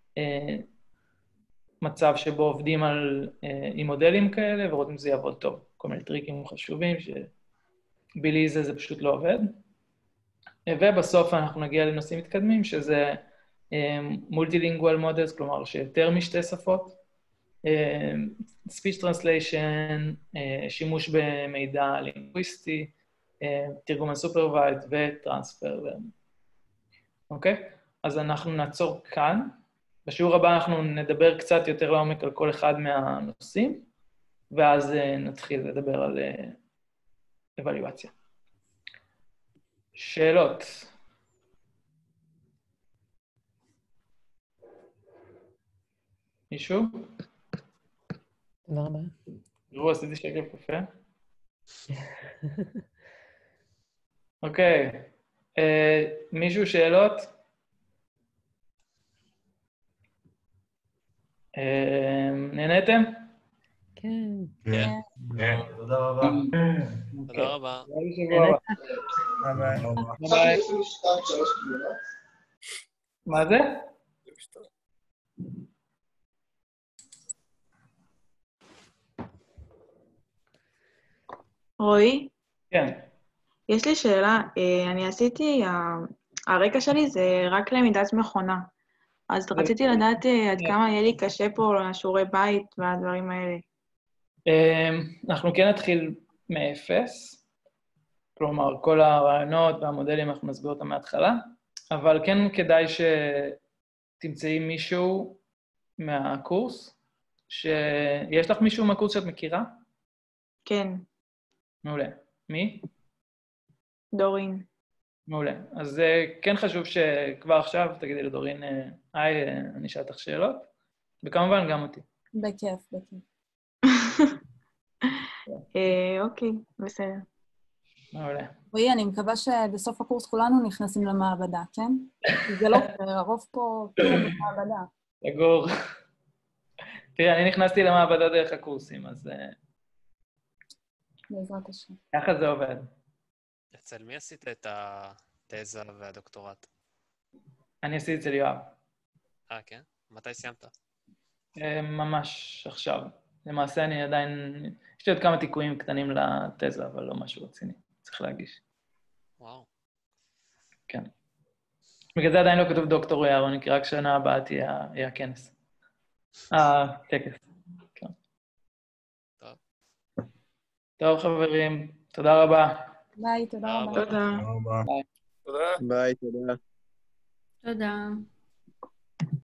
מצב שבו עובדים עם מודלים כאלה, ורואים אם זה יעבוד טוב. כל מיני טריקים חשובים שבלי זה פשוט לא עובד. ובסוף אנחנו נגיע לנושאים מתקדמים, שזה Multilingual Models, כלומר שיותר משתי שפות, Speech Translation, שימוש במידע לינגוויסטי, תרגום Unsupervised וטרנספר. אוקיי? אז אנחנו נעצור כאן. בשיעור הבא אנחנו נדבר קצת יותר לעומק על כל אחד מהנושאים, ואז נתחיל לדבר על אבליואציה. שאלות? מישהו? תודה רבה. תראו, עשיתי שקף יפה. אוקיי. מישהו שאלות? נהניתם? כן. כן. תודה רבה. תודה רבה. ביי. מה זה? רועי? כן. יש לי שאלה. אני עשיתי, הרקע שלי זה רק למידת מכונה. אז רציתי לדעת עד כמה יהיה לי קשה פה לשיעורי בית והדברים האלה. אנחנו כן נתחיל מאפס, כלומר, כל הרעיונות והמודלים אנחנו נסביר אותם מההתחלה, אבל כן כדאי שתמצאי מישהו מהקורס, יש לך מישהו מהקורס שאת מכירה? כן. מעולה. מי? דורין. מעולה. אז כן חשוב שכבר עכשיו תגידי לדורין, היי, אני אשאל אותך שאלות, וכמובן גם אותי. בכיף. אוקיי, בסדר. מעולה. רועי, אני מקווה שבסוף הקורס כולנו נכנסים למעבדה, כן? זה לא, הרוב פה במעבדה. סגור. תראה, אני נכנסתי למעבדה דרך הקורסים, אז בעזרת השם. ככה זה עובד. אצל מי עשית את התזה והדוקטורט? אני עשיתי אצל יואב. כן? מתי סיימת? ממש עכשיו. למעשה אני עדיין, יש לי עוד כמה תיקויים קטנים לתזה, אבל לא משהו רציני. צריך להגיש. וואו. כן. בגלל זה עדיין לא כתוב דוקטור אהרון, כי רק שנה הבאה תהיה הכנס. טקס. כן. טוב, חברים. תודה רבה. ביי, תודה רבה. תודה. ביי, תודה. תודה.